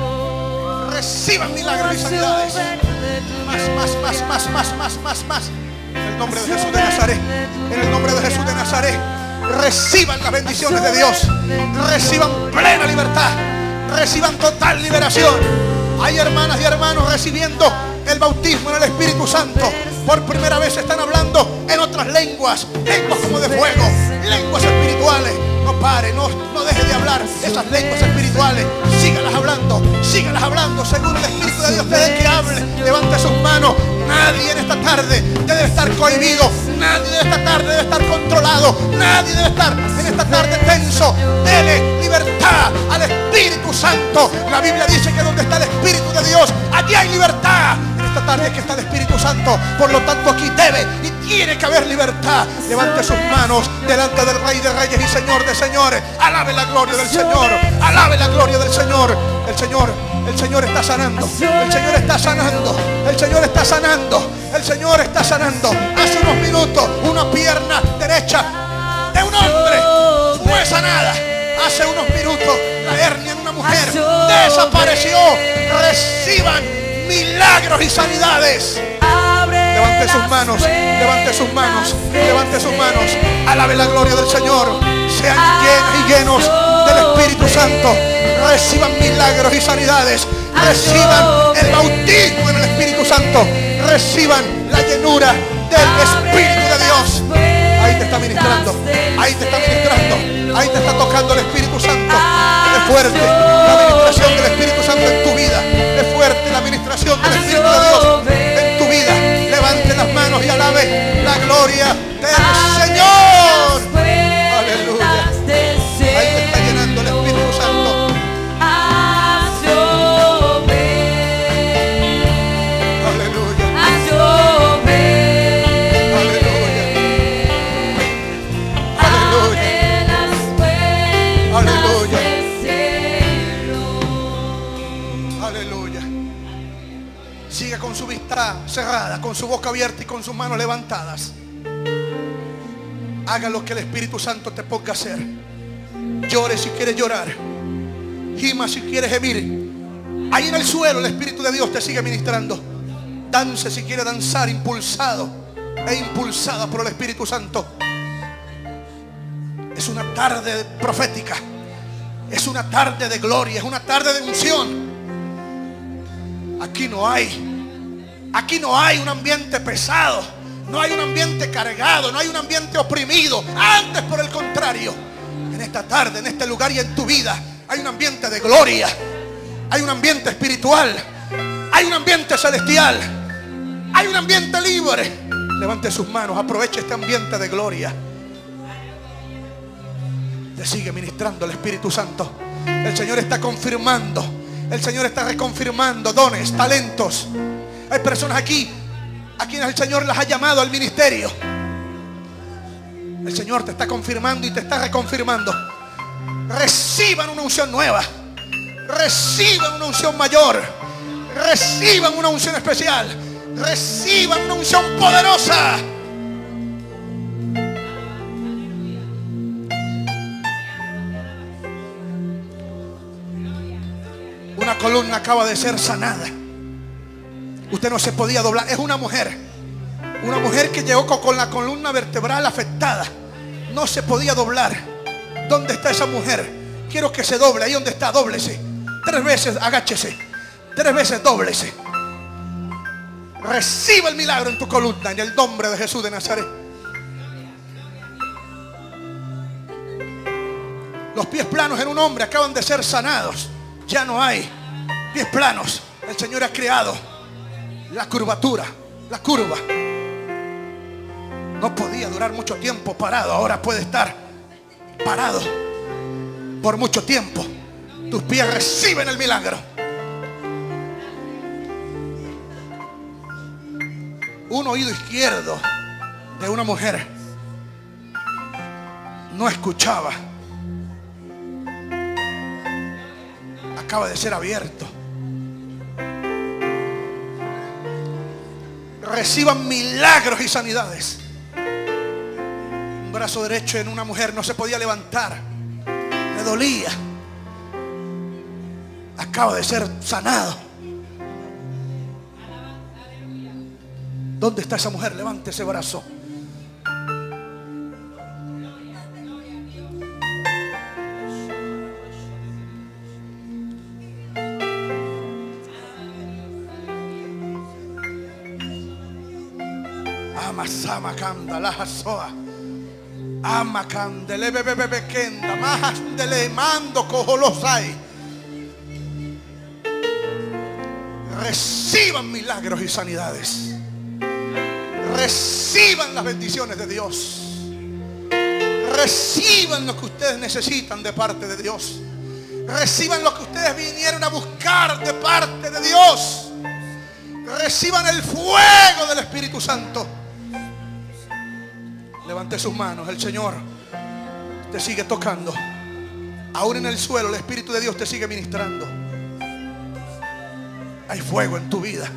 Reciban milagros y sanidades. Más, más, más, más, más, más, más, más. En el nombre de Jesús de Nazaret. En el nombre de Jesús de Nazaret. Reciban las bendiciones de Dios. Reciban plena libertad. Reciban total liberación. Hay hermanas y hermanos recibiendo el bautismo en el Espíritu Santo. Por primera vez están hablando en otras lenguas. Lenguas como de fuego. Lenguas espirituales. No pare, no, no deje de hablar esas lenguas espirituales. Sígalas hablando, sígalas hablando según el Espíritu de Dios te dé que hable. Levante sus manos. Nadie en esta tarde debe estar cohibido. Nadie en esta tarde debe estar controlado. Nadie debe estar en esta tarde tenso. Dele libertad al Espíritu Santo. La Biblia dice que donde está el Espíritu de Dios, allí hay libertad. En esta tarde es que está el Espíritu Santo. Por lo tanto aquí debe y tiene que haber libertad. Levante sus manos delante del Rey de Reyes y Señor de Señores. Alabe la gloria del Señor. Alabe la gloria del Señor. El Señor, el Señor está sanando. El Señor está sanando. El Señor está sanando. El Señor está sanando. Hace unos minutos una pierna derecha de un hombre fue sanada. Hace unos minutos la hernia en una mujer desapareció. Reciban milagros y sanidades. Levante sus manos, levante sus manos, levante sus manos. Alabe la gloria del Señor. Sean llenos y llenos del Espíritu Santo. Reciban milagros y sanidades. Reciban el bautismo en el Espíritu Santo. Reciban la llenura del Espíritu de Dios. Ahí te está ministrando. Ahí te está ministrando. Ahí te está tocando el Espíritu Santo. Es fuerte la administración del Espíritu Santo en tu vida. Es fuerte la administración del Espíritu de Dios en tu vida. Levante las manos y alabe la gloria del Señor. Aleluya. Ahí te está llenando el Espíritu Santo. Aleluya. Aleluya. Aleluya. Aleluya. Siga con su vista cerrada, con su boca abierta y con sus manos levantadas. Haga lo que el Espíritu Santo te ponga a hacer. Llore si quieres llorar. Gima si quieres gemir. Ahí en el suelo el Espíritu de Dios te sigue ministrando. Dance si quieres danzar, impulsado e impulsada por el Espíritu Santo. Es una tarde profética. Es una tarde de gloria. Es una tarde de unción. Aquí no hay Aquí no hay un ambiente pesado. No hay un ambiente cargado. No hay un ambiente oprimido. Antes, por el contrario, en esta tarde, en este lugar y en tu vida, hay un ambiente de gloria. Hay un ambiente espiritual. Hay un ambiente celestial. Hay un ambiente libre. Levante sus manos. Aproveche este ambiente de gloria. Te sigue ministrando el Espíritu Santo. El Señor está confirmando. El Señor está reconfirmando dones, talentos. Hay personas aquí a quienes el Señor las ha llamado al ministerio. El Señor te está confirmando y te está reconfirmando. Reciban una unción nueva. Reciban una unción mayor. Reciban una unción especial. Reciban una unción poderosa. Una columna acaba de ser sanada. Usted no se podía doblar. Es una mujer. Una mujer que llegó con la columna vertebral afectada. No se podía doblar. ¿Dónde está esa mujer? quiero que se doble. Ahí donde está, dóblese. Tres veces, agáchese. Tres veces, dóblese. Reciba el milagro en tu columna, en el nombre de Jesús de Nazaret. Los pies planos en un hombre acaban de ser sanados. Ya no hay pies planos. El Señor ha creado la curvatura, la curva. No podía durar mucho tiempo parado. Ahora puede estar parado por mucho tiempo. Tus pies reciben el milagro. Un oído izquierdo de una mujer no escuchaba. Acaba de ser abierto. Reciban milagros y sanidades. Un brazo derecho en una mujer no se podía levantar. Le dolía. Acaba de ser sanado. ¿Dónde está esa mujer? Levante ese brazo. Amasama kanda la hasoa. Ama candele bebe bebe kenda. Mahastele mando cojolosai. Reciban milagros y sanidades. Reciban las bendiciones de Dios. Reciban lo que ustedes necesitan de parte de Dios. Reciban lo que ustedes vinieron a buscar de parte de Dios. Reciban el fuego del Espíritu Santo. Levante sus manos. El Señor te sigue tocando. Aún en el suelo el Espíritu de Dios te sigue ministrando. Hay fuego en tu vida.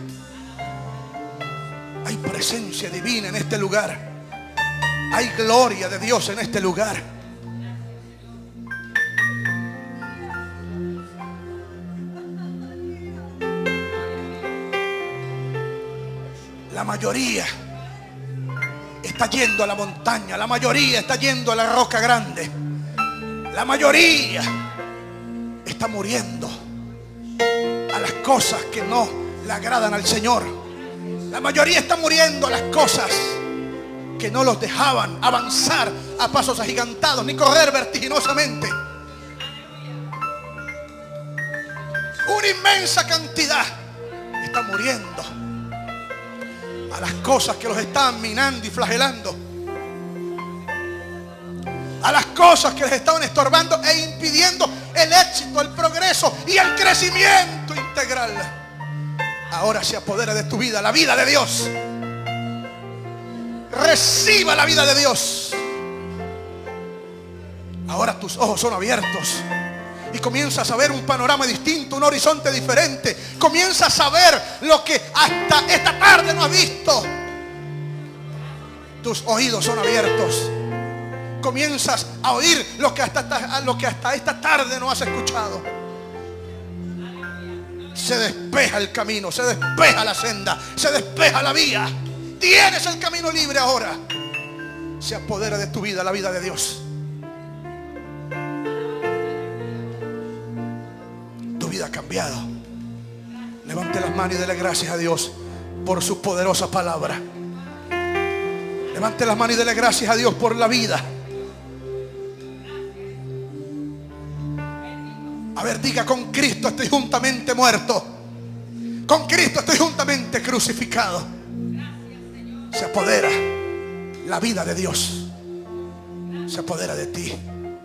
Hay presencia divina en este lugar. Hay gloria de Dios en este lugar. La mayoría está yendo a la montaña. La mayoría está yendo a la roca grande. La mayoría está muriendo a las cosas que no le agradan al Señor. La mayoría está muriendo a las cosas que no los dejaban avanzar a pasos agigantados ni correr vertiginosamente. Una inmensa cantidad está muriendo a las cosas que los estaban minando y flagelando, a las cosas que les estaban estorbando e impidiendo el éxito, el progreso y el crecimiento integral. Ahora se apodera de tu vida la vida de Dios. Reciba la vida de Dios. Ahora tus ojos son abiertos y comienzas a ver un panorama distinto, un horizonte diferente. Comienzas a ver lo que hasta esta tarde no has visto. Tus oídos son abiertos. Comienzas a oír lo que hasta, lo que hasta esta tarde no has escuchado. Se despeja el camino, se despeja la senda, se despeja la vía. Tienes el camino libre ahora. Se apodera de tu vida la vida de Dios. Tu vida ha cambiado. Levante las manos y dele gracias a Dios por su poderosa palabra. Levante las manos y dele gracias a Dios por la vida. A ver, diga: con Cristo estoy juntamente muerto. Con Cristo estoy juntamente crucificado. Se apodera la vida de Dios. Se apodera de ti.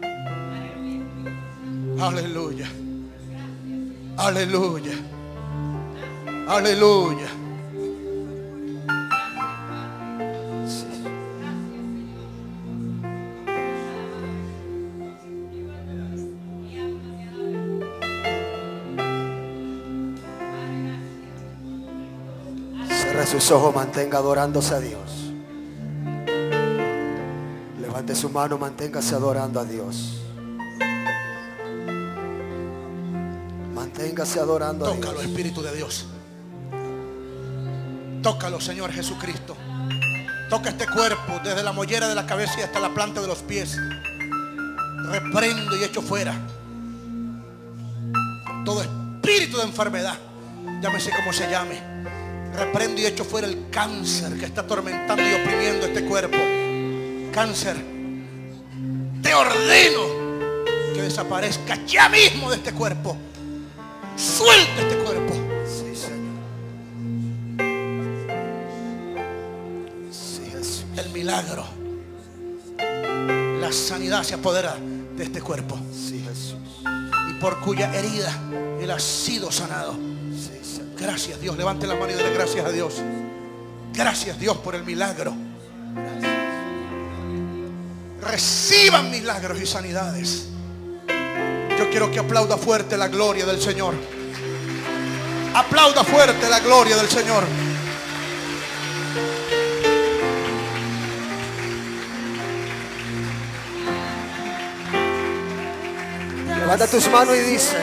Aleluya. Aleluya. Aleluya. Sus ojos, mantenga adorándose a Dios. Levante su mano, manténgase adorando a Dios. Manténgase adorando a Dios. Tócalo, Espíritu de Dios. Tócalo, Señor Jesucristo. Toca este cuerpo desde la mollera de la cabeza y hasta la planta de los pies. Reprendo y echo fuera todo espíritu de enfermedad, llámese como se llame, reprendo y echo fuera el cáncer que está atormentando y oprimiendo este cuerpo. Cáncer, te ordeno que desaparezca ya mismo de este cuerpo. Suelta este cuerpo. Sí, Señor. Sí, Jesús. El milagro, la sanidad se apodera de este cuerpo, Sí, Jesús. y por cuya herida Él ha sido sanado. Sí, Señor. Gracias, Dios. Levante la mano y dele gracias a Dios. Gracias, Dios, por el milagro. Reciban milagros y sanidades. Yo quiero que aplauda fuerte la gloria del Señor. Aplauda fuerte la gloria del Señor. Levanta tus manos y dice.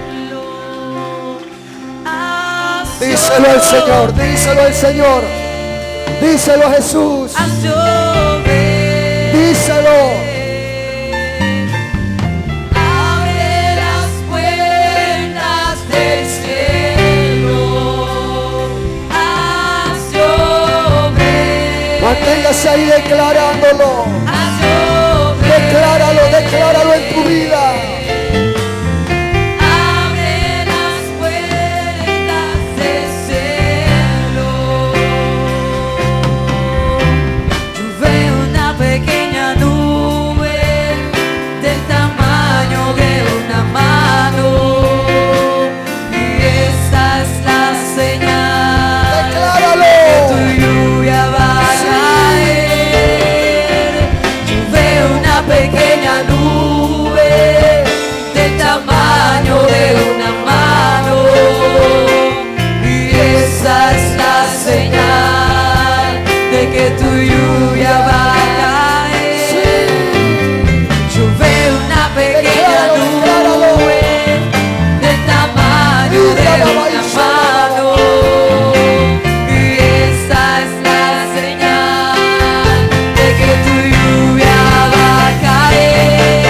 Díselo al Señor, díselo al Señor. Díselo a Jesús. Díselo. Abre las puertas del cielo, haz llover. Manténgase ahí declarándolo. Haz llover. Decláralo, decláralo en tu vida. Abre las puertas del cielo. Yo veo una pequeña nube del tamaño de una mano, y esa es la señal Decláralo. que tu lluvia va a caer. Yo veo una pequeña nube del tamaño de una mano, y esa es la señal de que tu lluvia va a caer. Yo veo una pequeña nube del tamaño de una mano, y esa es la señal de que tu lluvia va a caer.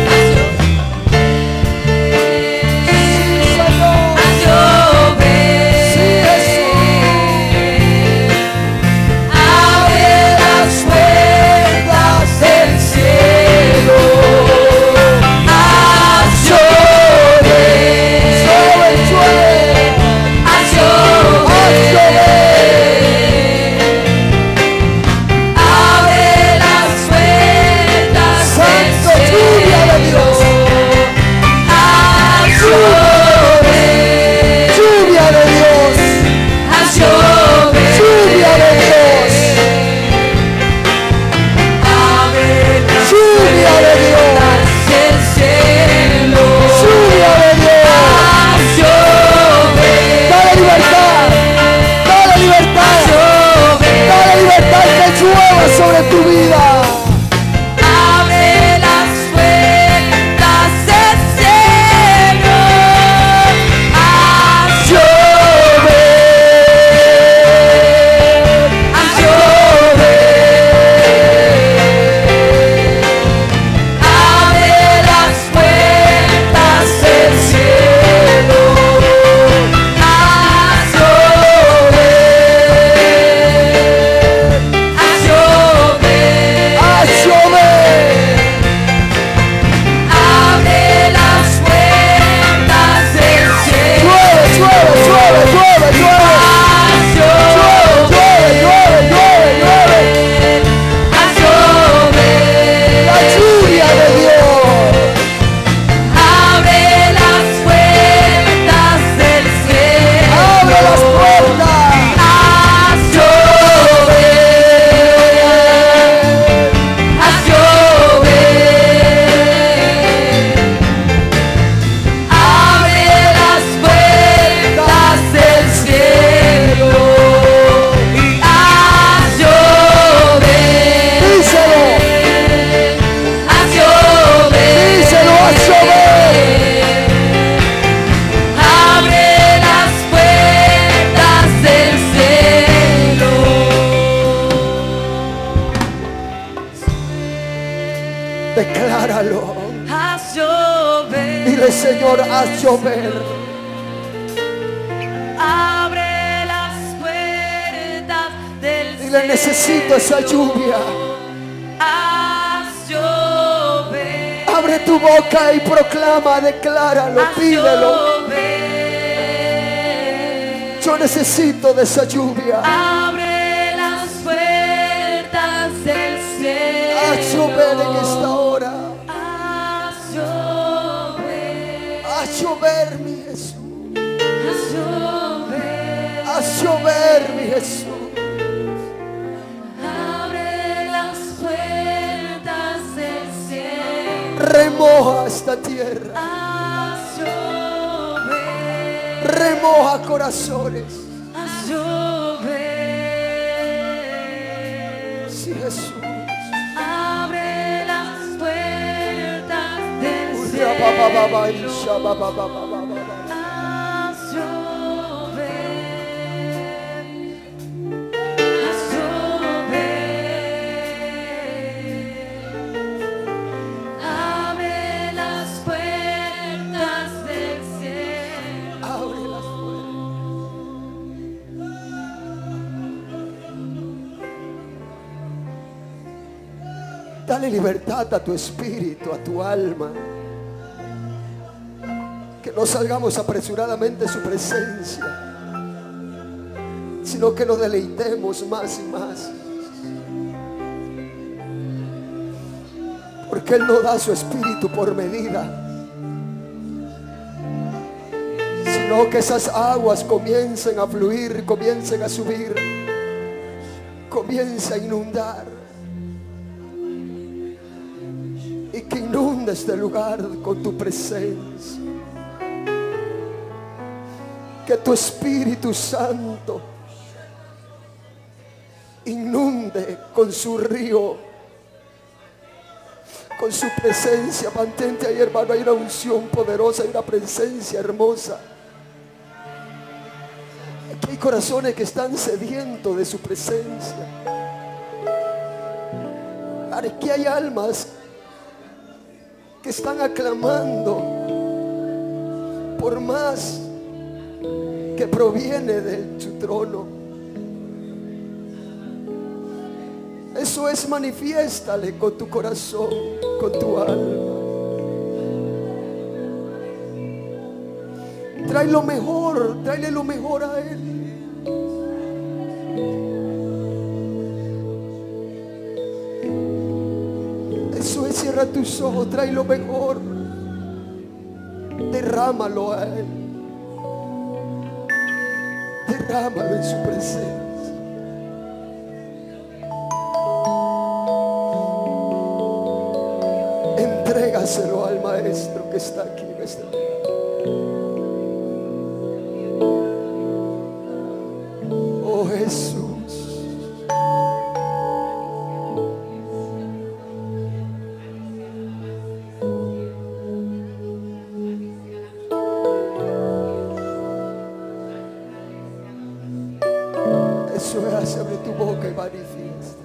Haz llover. Abre las puertas del cielo. Haz llover. Haz llover. Abre las puertas del cielo. Haz llover. Lluvia de Dios. Haz llover. Lluvia de Dios. Abre las Lluvia de Dios. puertas del cielo. Lluvia de Dios. Haz llover. Dale libertad. Dale libertad. Dale libertad que llueva sobre tu vida. Abre las puertas del cielo. Haz llover. Haz llover. Abre las puertas del cielo. Haz llover. Haz llover. Haz llover. Abre las puertas del cielo. Llueve, llueve, llueve, llueve, llueve. Haz llover. Llueve, llueve, llueve, llueve. Haz llover. La lluvia de Dios. Abre las puertas del cielo. Abre las puertas. Haz llover. Haz llover. Abre las puertas del cielo y haz llover. Díselo. Haz llover. Díselo, haz llover. Abre las puertas del cielo. Decláralo. Haz llover. Dile, Señor, haz llover. Dile, necesito esa lluvia. Haz llover. Abre tu boca y proclama, decláralo, Haz pídelo. llover. Yo necesito de esa lluvia. Abre las puertas del cielo. Haz llover en esta hora. Haz llover. Haz llover, mi Jesús. Haz llover. Haz llover, mi Jesús. Abre las puertas del cielo. Remoja esta tierra. Haz llover. Remoja corazones. Haz llover. Sí, Jesús. Abre las puertas del Urra, ba, ba, ba, ba, cielo. isha, ba, ba, ba, ba, ba, ba, ba. Haz llover. Haz llover. Abre las puertas del cielo. Abre las puertas. Dale libertad a tu espíritu, a tu alma. Que no salgamos apresuradamente de su presencia, sino que nos deleitemos más y más. Porque Él no da su espíritu por medida, sino que esas aguas comiencen a fluir, comiencen a subir, comiencen a inundar. Y que inunde este lugar con tu presencia. Que tu Espíritu Santo inunde con su río, con su presencia. Mantente ahí, hermano. Hay una unción poderosa, hay una presencia hermosa. Aquí hay corazones que están sedientos de su presencia. Aquí hay almas que están aclamando por más que proviene de su trono. Eso es, manifiéstale con tu corazón, con tu alma. Trae lo mejor, tráele lo mejor a Él. Eso es, cierra tus ojos, trae lo mejor. Derrámalo a Él. Derrámalo en su presencia. Entrégaselo al Maestro que está aquí en este lugar. Oh Jesús. Eso es, abre tu boca y manifiesta.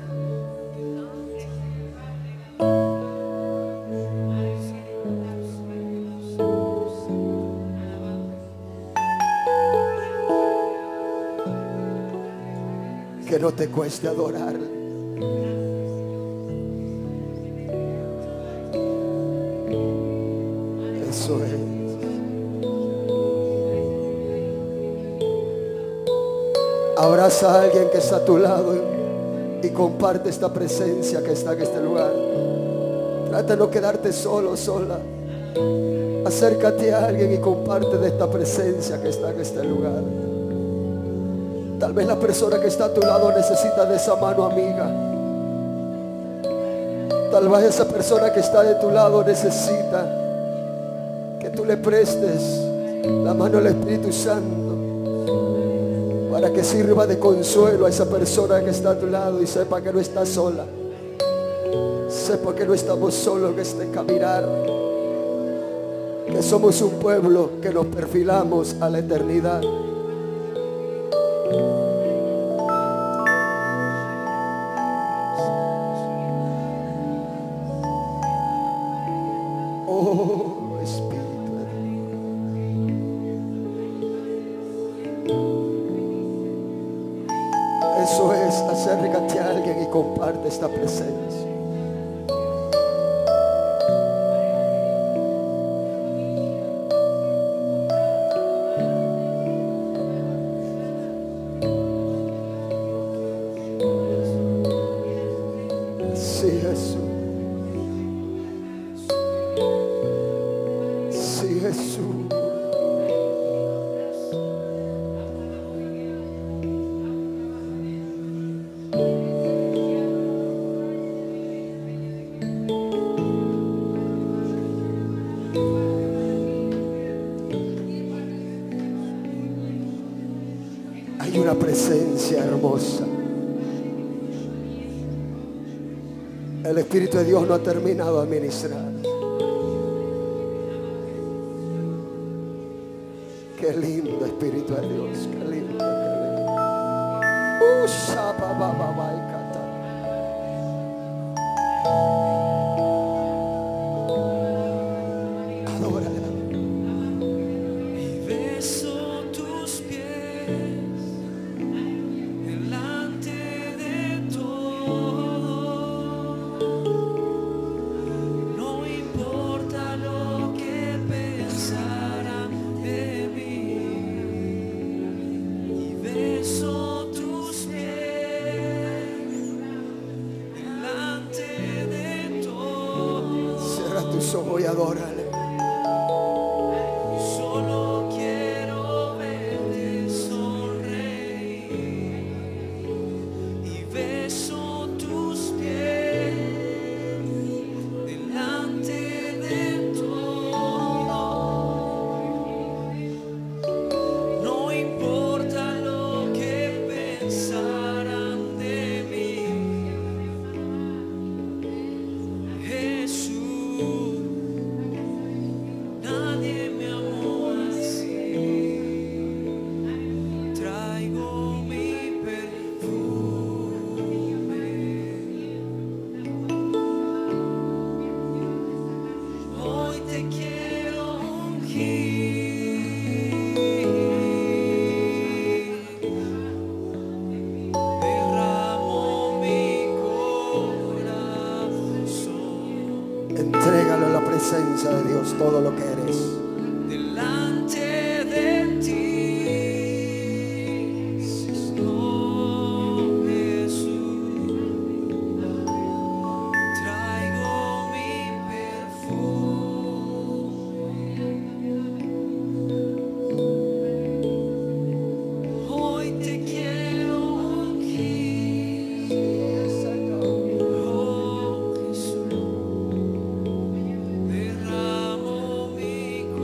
Que no te cueste adorar. Eso es. Abraza a alguien que está a tu lado y comparte esta presencia que está en este lugar. Trata de no quedarte solo, sola. Acércate a alguien y comparte de esta presencia que está en este lugar. Tal vez la persona que está a tu lado necesita de esa mano amiga. Tal vez esa persona que está de tu lado necesita que tú le prestes la mano al Espíritu Santo para que sirva de consuelo a esa persona que está a tu lado y sepa que no está sola. Sepa que no estamos solos en este caminar, que somos un pueblo que nos perfilamos a la eternidad. Oh Espíritu de Dios. Eso es. puedes, acércate a alguien y comparte esta presencia. Sí, Jesús. Sí, Jesús. Hay una presencia hermosa. El Espíritu de Dios no ha terminado de ministrar. Qué lindo Espíritu de Dios, qué lindo, qué lindo. Uh, shaba, ba, ba, ba, y kata. Adórale. Y beso tus pies delante de todo. No importa lo que pensarán de mí. Y beso tus pies delante de todo. Cierra tus ojos y adórale. Solo quiero verte sonreír y beso tus pies delante de todo. No importa lo que pensarán de mí, Jesús. Nadie me amó así. Traigo mi perfume. Hoy te quiero ungir. Derramo mi corazón Entrégalo a la presencia de Dios, todo lo que eres. delante de ti. Oh, Jesús, traigo mi perfume. Hoy te quiero ungir. Oh, Jesús, derramo mi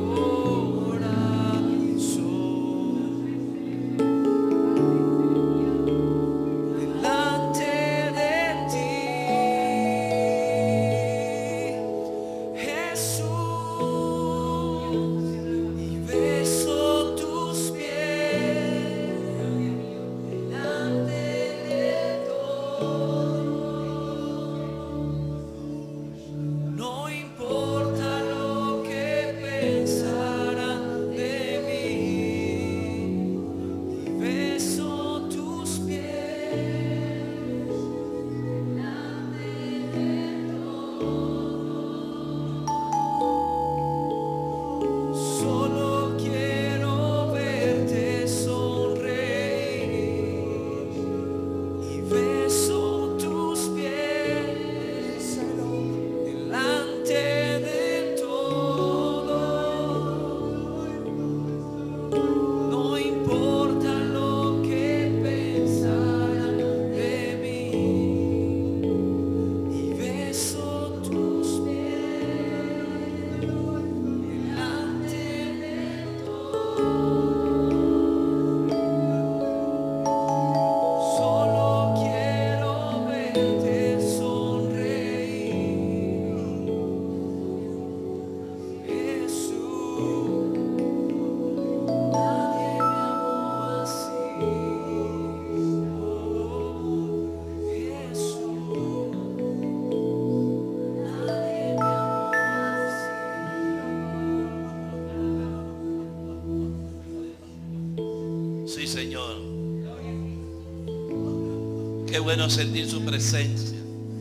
Qué bueno sentir su presencia.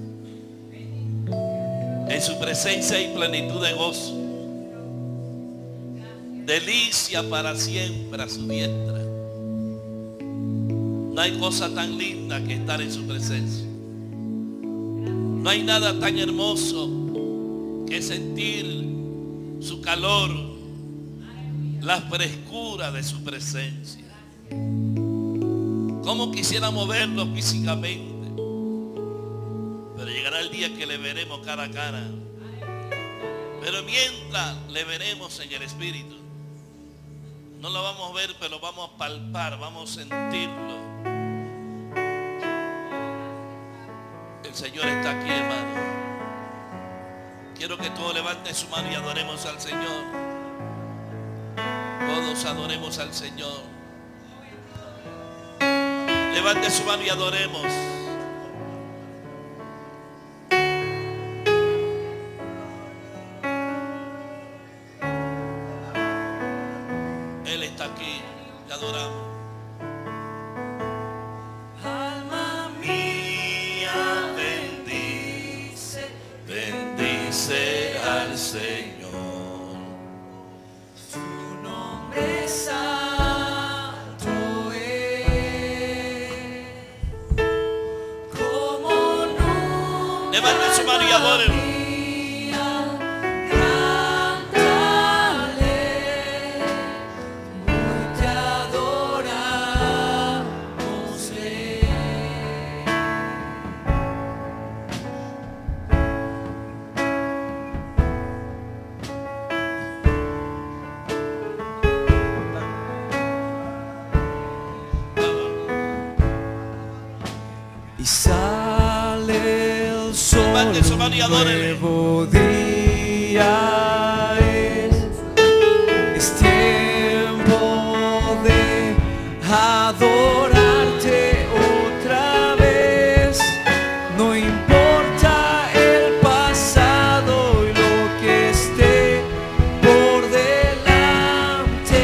En su presencia hay plenitud de gozo. Delicia para siempre a su diestra. No hay cosa tan linda que estar en su presencia. No hay nada tan hermoso que sentir su calor, la frescura de su presencia. Como quisiéramos verlo físicamente, pero llegará el día que le veremos cara a cara. Pero mientras le veremos en el Espíritu, no lo vamos a ver, pero vamos a palpar, vamos a sentirlo. El Señor está aquí, hermano. Quiero que todos levanten su mano y adoremos al Señor. Todos adoremos al Señor. Levante su mano y adoremos. Él está aquí, le adoramos. Alma mía, bendice, Bendice al Señor. tu nombre santo es. Como nunca Levante su mano y adórenlo. cántale, hoy te adoramos, Rey. Y sale el sol, Levante su mano y adórenle. nuevo día es, es tiempo de adorarte otra vez. No importa el pasado y lo que esté por delante.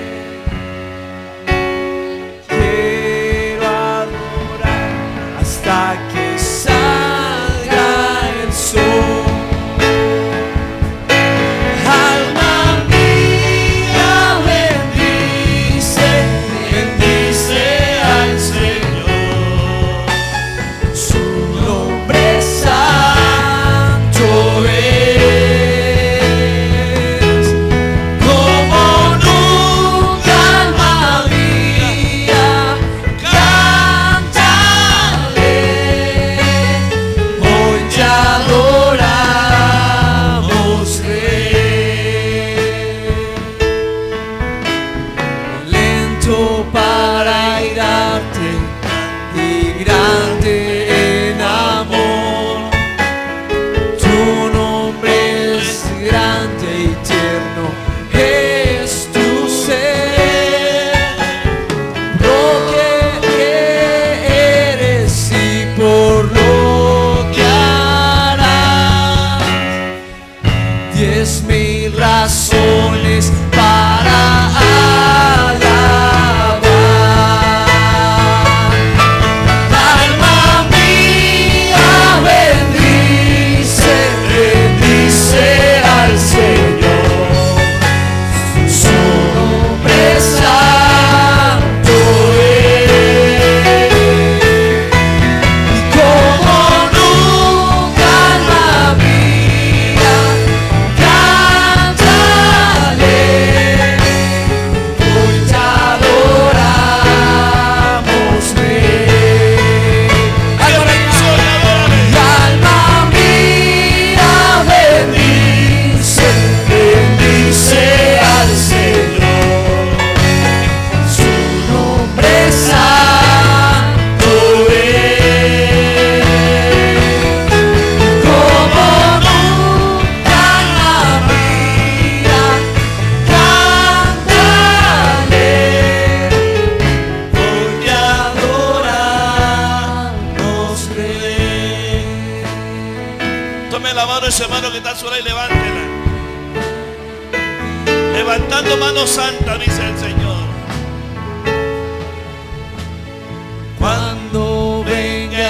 Quiero adorar hasta que salga el sol. Alma mía, bendice, bendice al Señor. Su nombre santo es. Como nunca, alma mía, cántale, hoy te adoramos, Rey. Lento para irarte y grande en amor. Tu nombre es grande y tierno, es tu ser. Lo que eres y por lo que harás, diez mil razones para alabar. Alma mía, bendice, bendice al Señor. Su nombre santo es. Y como nunca, alma mía, cántale, hoy te adoramos, Rey. Alma mía, bendice, bendice al Señor. Su nombre santo es. Como nunca, alma mía, cántale, hoy te adoramos, Rey. Tome la mano de ese hermano que está sola y levántela. Levantando mano santa, dice el Señor. Cuando venga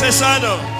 sano.